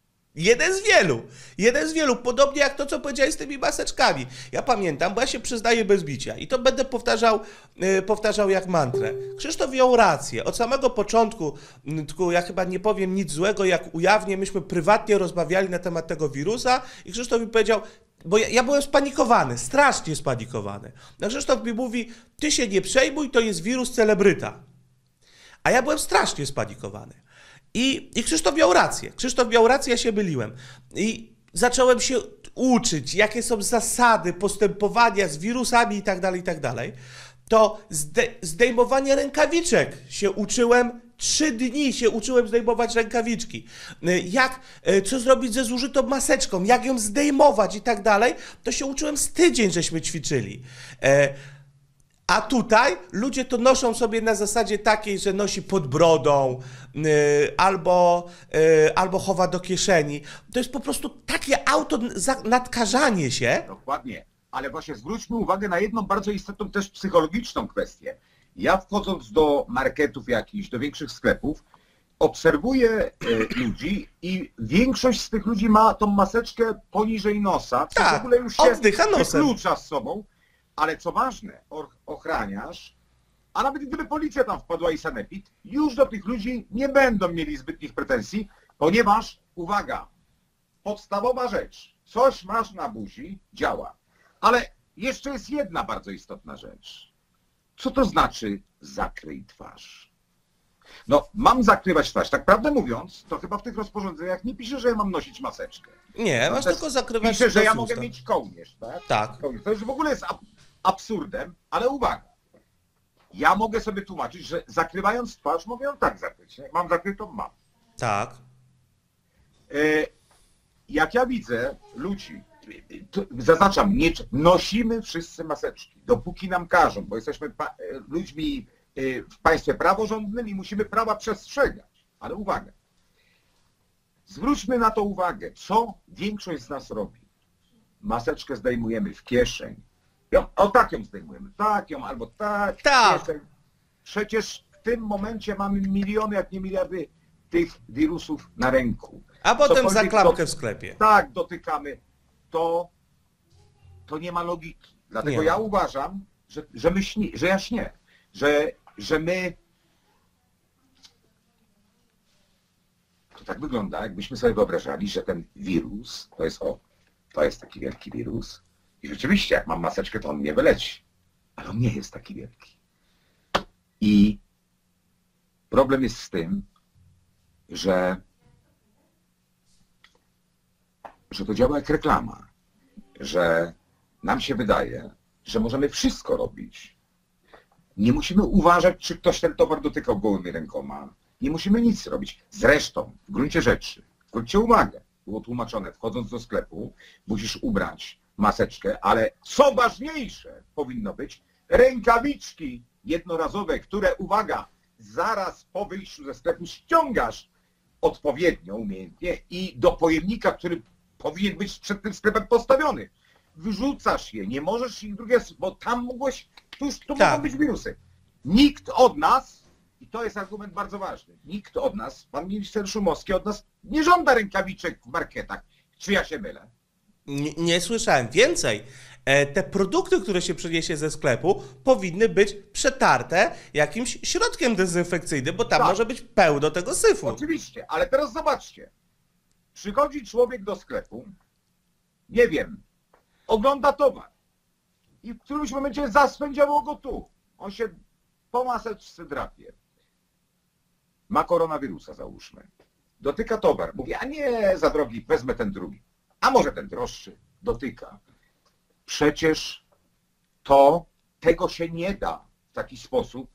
Jeden z wielu, podobnie jak to, co powiedziałeś z tymi maseczkami. Ja pamiętam, bo ja się przyznaję bez bicia i to będę powtarzał jak mantrę. Krzysztof miał rację. Od samego początku, tylko ja chyba nie powiem nic złego, jak ujawnię, myśmy prywatnie rozmawiali na temat tego wirusa i Krzysztof mi powiedział, bo ja byłem spanikowany, strasznie spanikowany. No Krzysztof mi mówi, ty się nie przejmuj, to jest wirus celebryta. A ja byłem strasznie spanikowany. I Krzysztof miał rację, ja się myliłem. I zacząłem się uczyć, jakie są zasady postępowania z wirusami i tak dalej. To zdejmowanie rękawiczek się uczyłem, 3 dni się uczyłem zdejmować rękawiczki. Co zrobić ze zużytą maseczką, jak ją zdejmować i tak dalej, to się uczyłem z tydzień, żeśmy ćwiczyli. A tutaj ludzie to noszą sobie na zasadzie takiej, że nosi pod brodą albo chowa do kieszeni. To jest po prostu takie nadkażanie się. Dokładnie. Ale właśnie zwróćmy uwagę na jedną bardzo istotną też psychologiczną kwestię. Ja wchodząc do marketów jakichś, do większych sklepów, obserwuję ludzi i większość z tych ludzi ma tą maseczkę poniżej nosa, co Tak, w ogóle już się oddycha nosem. wyklucza z sobą, ale co ważne, ochraniarz, a nawet gdyby policja tam wpadła i sanepid, już do tych ludzi nie będą mieli zbytnich pretensji, ponieważ, uwaga, podstawowa rzecz, coś masz na buzi, działa. Ale jeszcze jest jedna bardzo istotna rzecz. Co to znaczy zakryj twarz? No, mam zakrywać twarz. Tak prawdę mówiąc, to chyba w tych rozporządzeniach nie pisze, że ja mam nosić maseczkę. Nie, masz tylko zakrywać pisze, że ja nos, mogę usta. mieć kołnierz, tak? Tak. To już w ogóle jest absurdem, ale uwaga. Ja mogę sobie tłumaczyć, że zakrywając twarz mogę ją tak zakryć. Jak mam zakrytą, mam. Tak. Jak ja widzę ludzi, zaznaczam, nie, nosimy wszyscy maseczki, dopóki nam każą, bo jesteśmy ludźmi w państwie praworządnym i musimy prawa przestrzegać. Ale uwaga, zwróćmy na to uwagę, co większość z nas robi. Maseczkę zdejmujemy w kieszeń. O tak ją zdejmujemy, tak ją albo tak, Tak. w kieszeń. Przecież w tym momencie mamy miliony, jak nie miliardy tych wirusów na ręku. A potem za Cokolwiek klamkę w sklepie. tak dotykamy, to nie ma logiki. Dlatego Nie ja ma. uważam, że ja śnię, że my... To tak wygląda, jakbyśmy sobie wyobrażali, że ten wirus, to jest taki wielki wirus i rzeczywiście, jak mam maseczkę, to on nie wyleci. Ale on nie jest taki wielki. I problem jest z tym, że to działa jak reklama, że nam się wydaje, że możemy wszystko robić. Nie musimy uważać, czy ktoś ten towar dotykał gołymi rękoma. Nie musimy nic robić. Zresztą, w gruncie rzeczy, zwróćcie uwagę, było tłumaczone, wchodząc do sklepu, musisz ubrać maseczkę, ale co ważniejsze powinno być, rękawiczki jednorazowe, które, uwaga, zaraz po wyjściu ze sklepu ściągasz odpowiednio, umiejętnie i do pojemnika, który powinien być przed tym sklepem postawiony. Wyrzucasz je, nie możesz ich drugie, bo tam tu Tak. mogą być wirusy. Nikt od nas, i to jest argument bardzo ważny, nikt od nas, pan minister Szumowski od nas nie żąda rękawiczek w marketach. Czy ja się mylę? Nie słyszałem. Więcej. Te produkty, które się przyniesie ze sklepu, powinny być przetarte jakimś środkiem dezynfekcyjnym, bo tam Tak. może być pełno tego syfu. Oczywiście, ale teraz zobaczcie. Przychodzi człowiek do sklepu, nie wiem, ogląda towar i w którymś momencie zaspędziało go tu. On się po maseczce drapie. Ma koronawirusa, załóżmy. Dotyka towar. Mówi, a nie, za drogi, wezmę ten drugi. A może ten droższy. Dotyka. Przecież tego się nie da w taki sposób,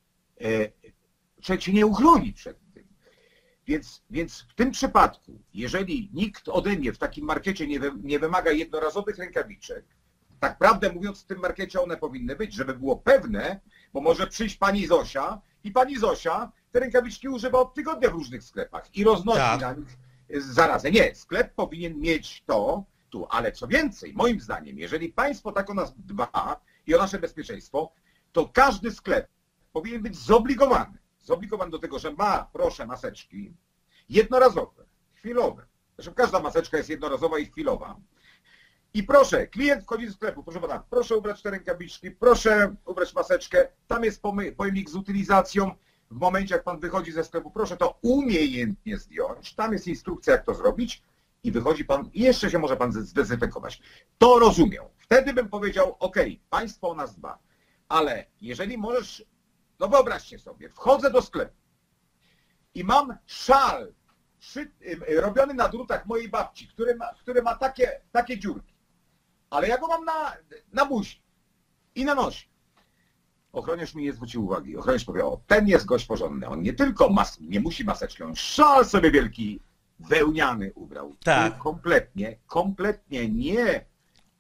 człowiek się nie uchroni przed tym. Więc w tym przypadku, jeżeli nikt ode mnie w takim markecie nie wymaga jednorazowych rękawiczek, tak prawdę mówiąc, w tym markecie one powinny być, żeby było pewne, bo może przyjść pani Zosia i pani Zosia te rękawiczki używa od tygodnia w różnych sklepach i roznosi Tak. na nich zarazę. Nie, sklep powinien mieć to tu, ale co więcej, moim zdaniem, jeżeli państwo tak o nas dba i o nasze bezpieczeństwo, to każdy sklep powinien być zobligowany do tego, że ma, proszę, maseczki jednorazowe, chwilowe. Zresztą każda maseczka jest jednorazowa i chwilowa. I proszę, klient wchodzi do sklepu, proszę pana, proszę ubrać te rękawiczki, proszę ubrać maseczkę, tam jest pojemnik z utylizacją. W momencie, jak pan wychodzi ze sklepu, proszę to umiejętnie zdjąć, tam jest instrukcja, jak to zrobić i wychodzi pan i jeszcze się może pan zdezynfekować. To rozumiem. Wtedy bym powiedział, ok, państwo o nas dba, ale jeżeli możesz, no wyobraźcie sobie, wchodzę do sklepu i mam szal robiony na drutach mojej babci, który ma takie dziurki, ale ja go mam na buzi i na nosie. Ochroniarz mi nie zwrócił uwagi. Ochroniarz powiedział, o, ten jest gość porządny. On nie tylko nie musi maseczki, on szal sobie wielki wełniany ubrał. Tak. I kompletnie nie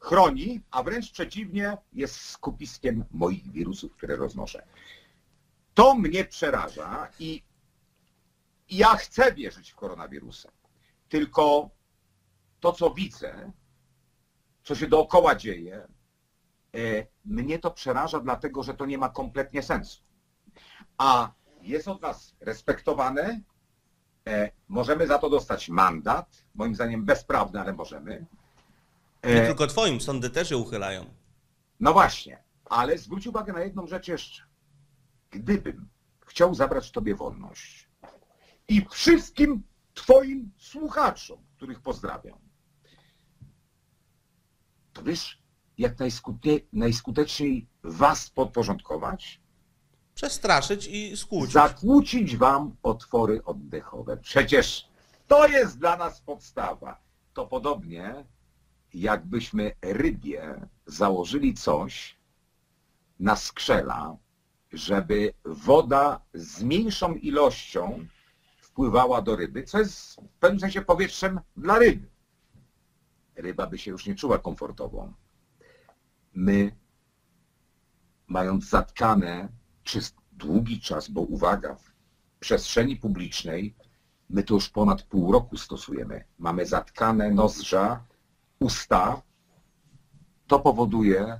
chroni, a wręcz przeciwnie, jest skupiskiem moich wirusów, które roznoszę. To mnie przeraża i ja chcę wierzyć w koronawirusa. Tylko to, co widzę, co się dookoła dzieje, mnie to przeraża, dlatego że to nie ma kompletnie sensu. A jest od nas respektowane, możemy za to dostać mandat, moim zdaniem bezprawny, ale możemy. Nie tylko twoim, sądy też je uchylają. No właśnie, ale zwróć uwagę na jedną rzecz jeszcze. Gdybym chciał zabrać tobie wolność i wszystkim twoim słuchaczom, których pozdrawiam, to wiesz, jak najskuteczniej was podporządkować? Przestraszyć i skłócić. Zakłócić wam otwory oddechowe. Przecież to jest dla nas podstawa. To podobnie jakbyśmy rybie założyli coś na skrzela, żeby woda z mniejszą ilością wpływała do ryby, co jest w pewnym sensie powietrzem dla ryby. Ryba by się już nie czuła komfortowo. My, mając zatkane przez długi czas, bo uwaga, w przestrzeni publicznej my to już ponad pół roku stosujemy. Mamy zatkane nozdrza, usta. To powoduje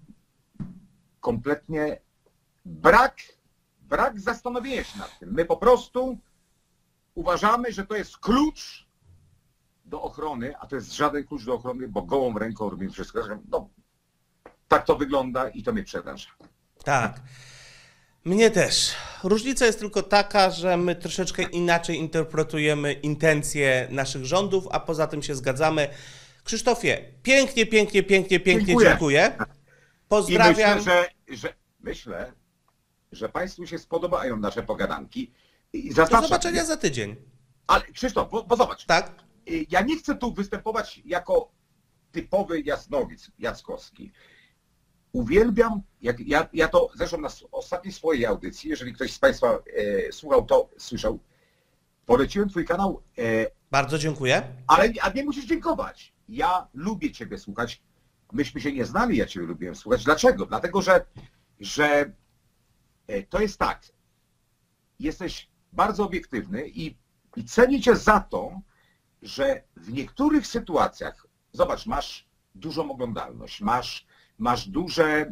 kompletnie brak zastanowienia się nad tym. My po prostu uważamy, że to jest klucz do ochrony, a to jest żaden klucz do ochrony, bo gołą ręką robimy wszystko. No, tak to wygląda i to mnie przeraża. Tak. Mnie też. Różnica jest tylko taka, że my troszeczkę inaczej interpretujemy intencje naszych rządów, a poza tym się zgadzamy. Krzysztofie, pięknie dziękuję. Pozdrawiam. I myślę, że Państwu się spodobają nasze pogadanki. I Do zobaczenia za tydzień. Ale Krzysztof, bo zobacz. Tak? Ja nie chcę tu występować jako typowy jasnowic Jackowski. Uwielbiam, ja to zresztą na ostatniej swojej audycji, jeżeli ktoś z Państwa słuchał, to słyszał, poleciłem Twój kanał. Bardzo dziękuję. Ale nie musisz dziękować. Ja lubię Ciebie słuchać. Myśmy się nie znali, ja Ciebie lubiłem słuchać. Dlaczego? Dlatego, że to jest tak. Jesteś bardzo obiektywny i cenię Cię za to, że w niektórych sytuacjach, zobacz, masz dużą oglądalność, masz duże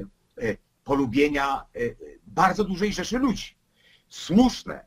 polubienia bardzo dużej rzeszy ludzi. Słuszne.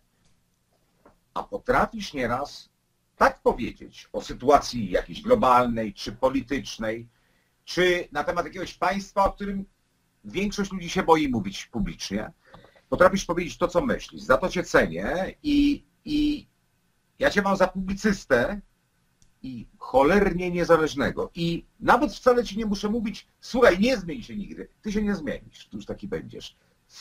A potrafisz nieraz tak powiedzieć o sytuacji jakiejś globalnej, czy politycznej, czy na temat jakiegoś państwa, o którym większość ludzi się boi mówić publicznie. Potrafisz powiedzieć to, co myślisz. Za to Cię cenię i ja Cię mam za publicystę i cholernie niezależnego. I nawet wcale Ci nie muszę mówić, słuchaj, nie zmień się nigdy. Ty się nie zmienisz. Ty już taki będziesz.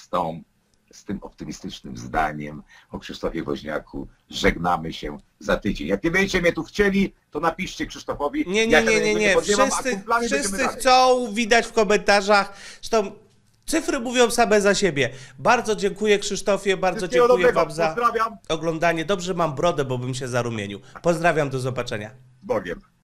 Z tym optymistycznym zdaniem o Krzysztofie Woźniaku żegnamy się za tydzień. Jak nie będziecie mnie tu chcieli, to napiszcie Krzysztofowi. Nie. Wszyscy chcą, widać w komentarzach. Zresztą cyfry mówią same za siebie. Bardzo dziękuję, Krzysztofie, bardzo dziękuję Wam za oglądanie. Dobrze, mam brodę, bo bym się zarumienił. Pozdrawiam, do zobaczenia. Z Bogiem.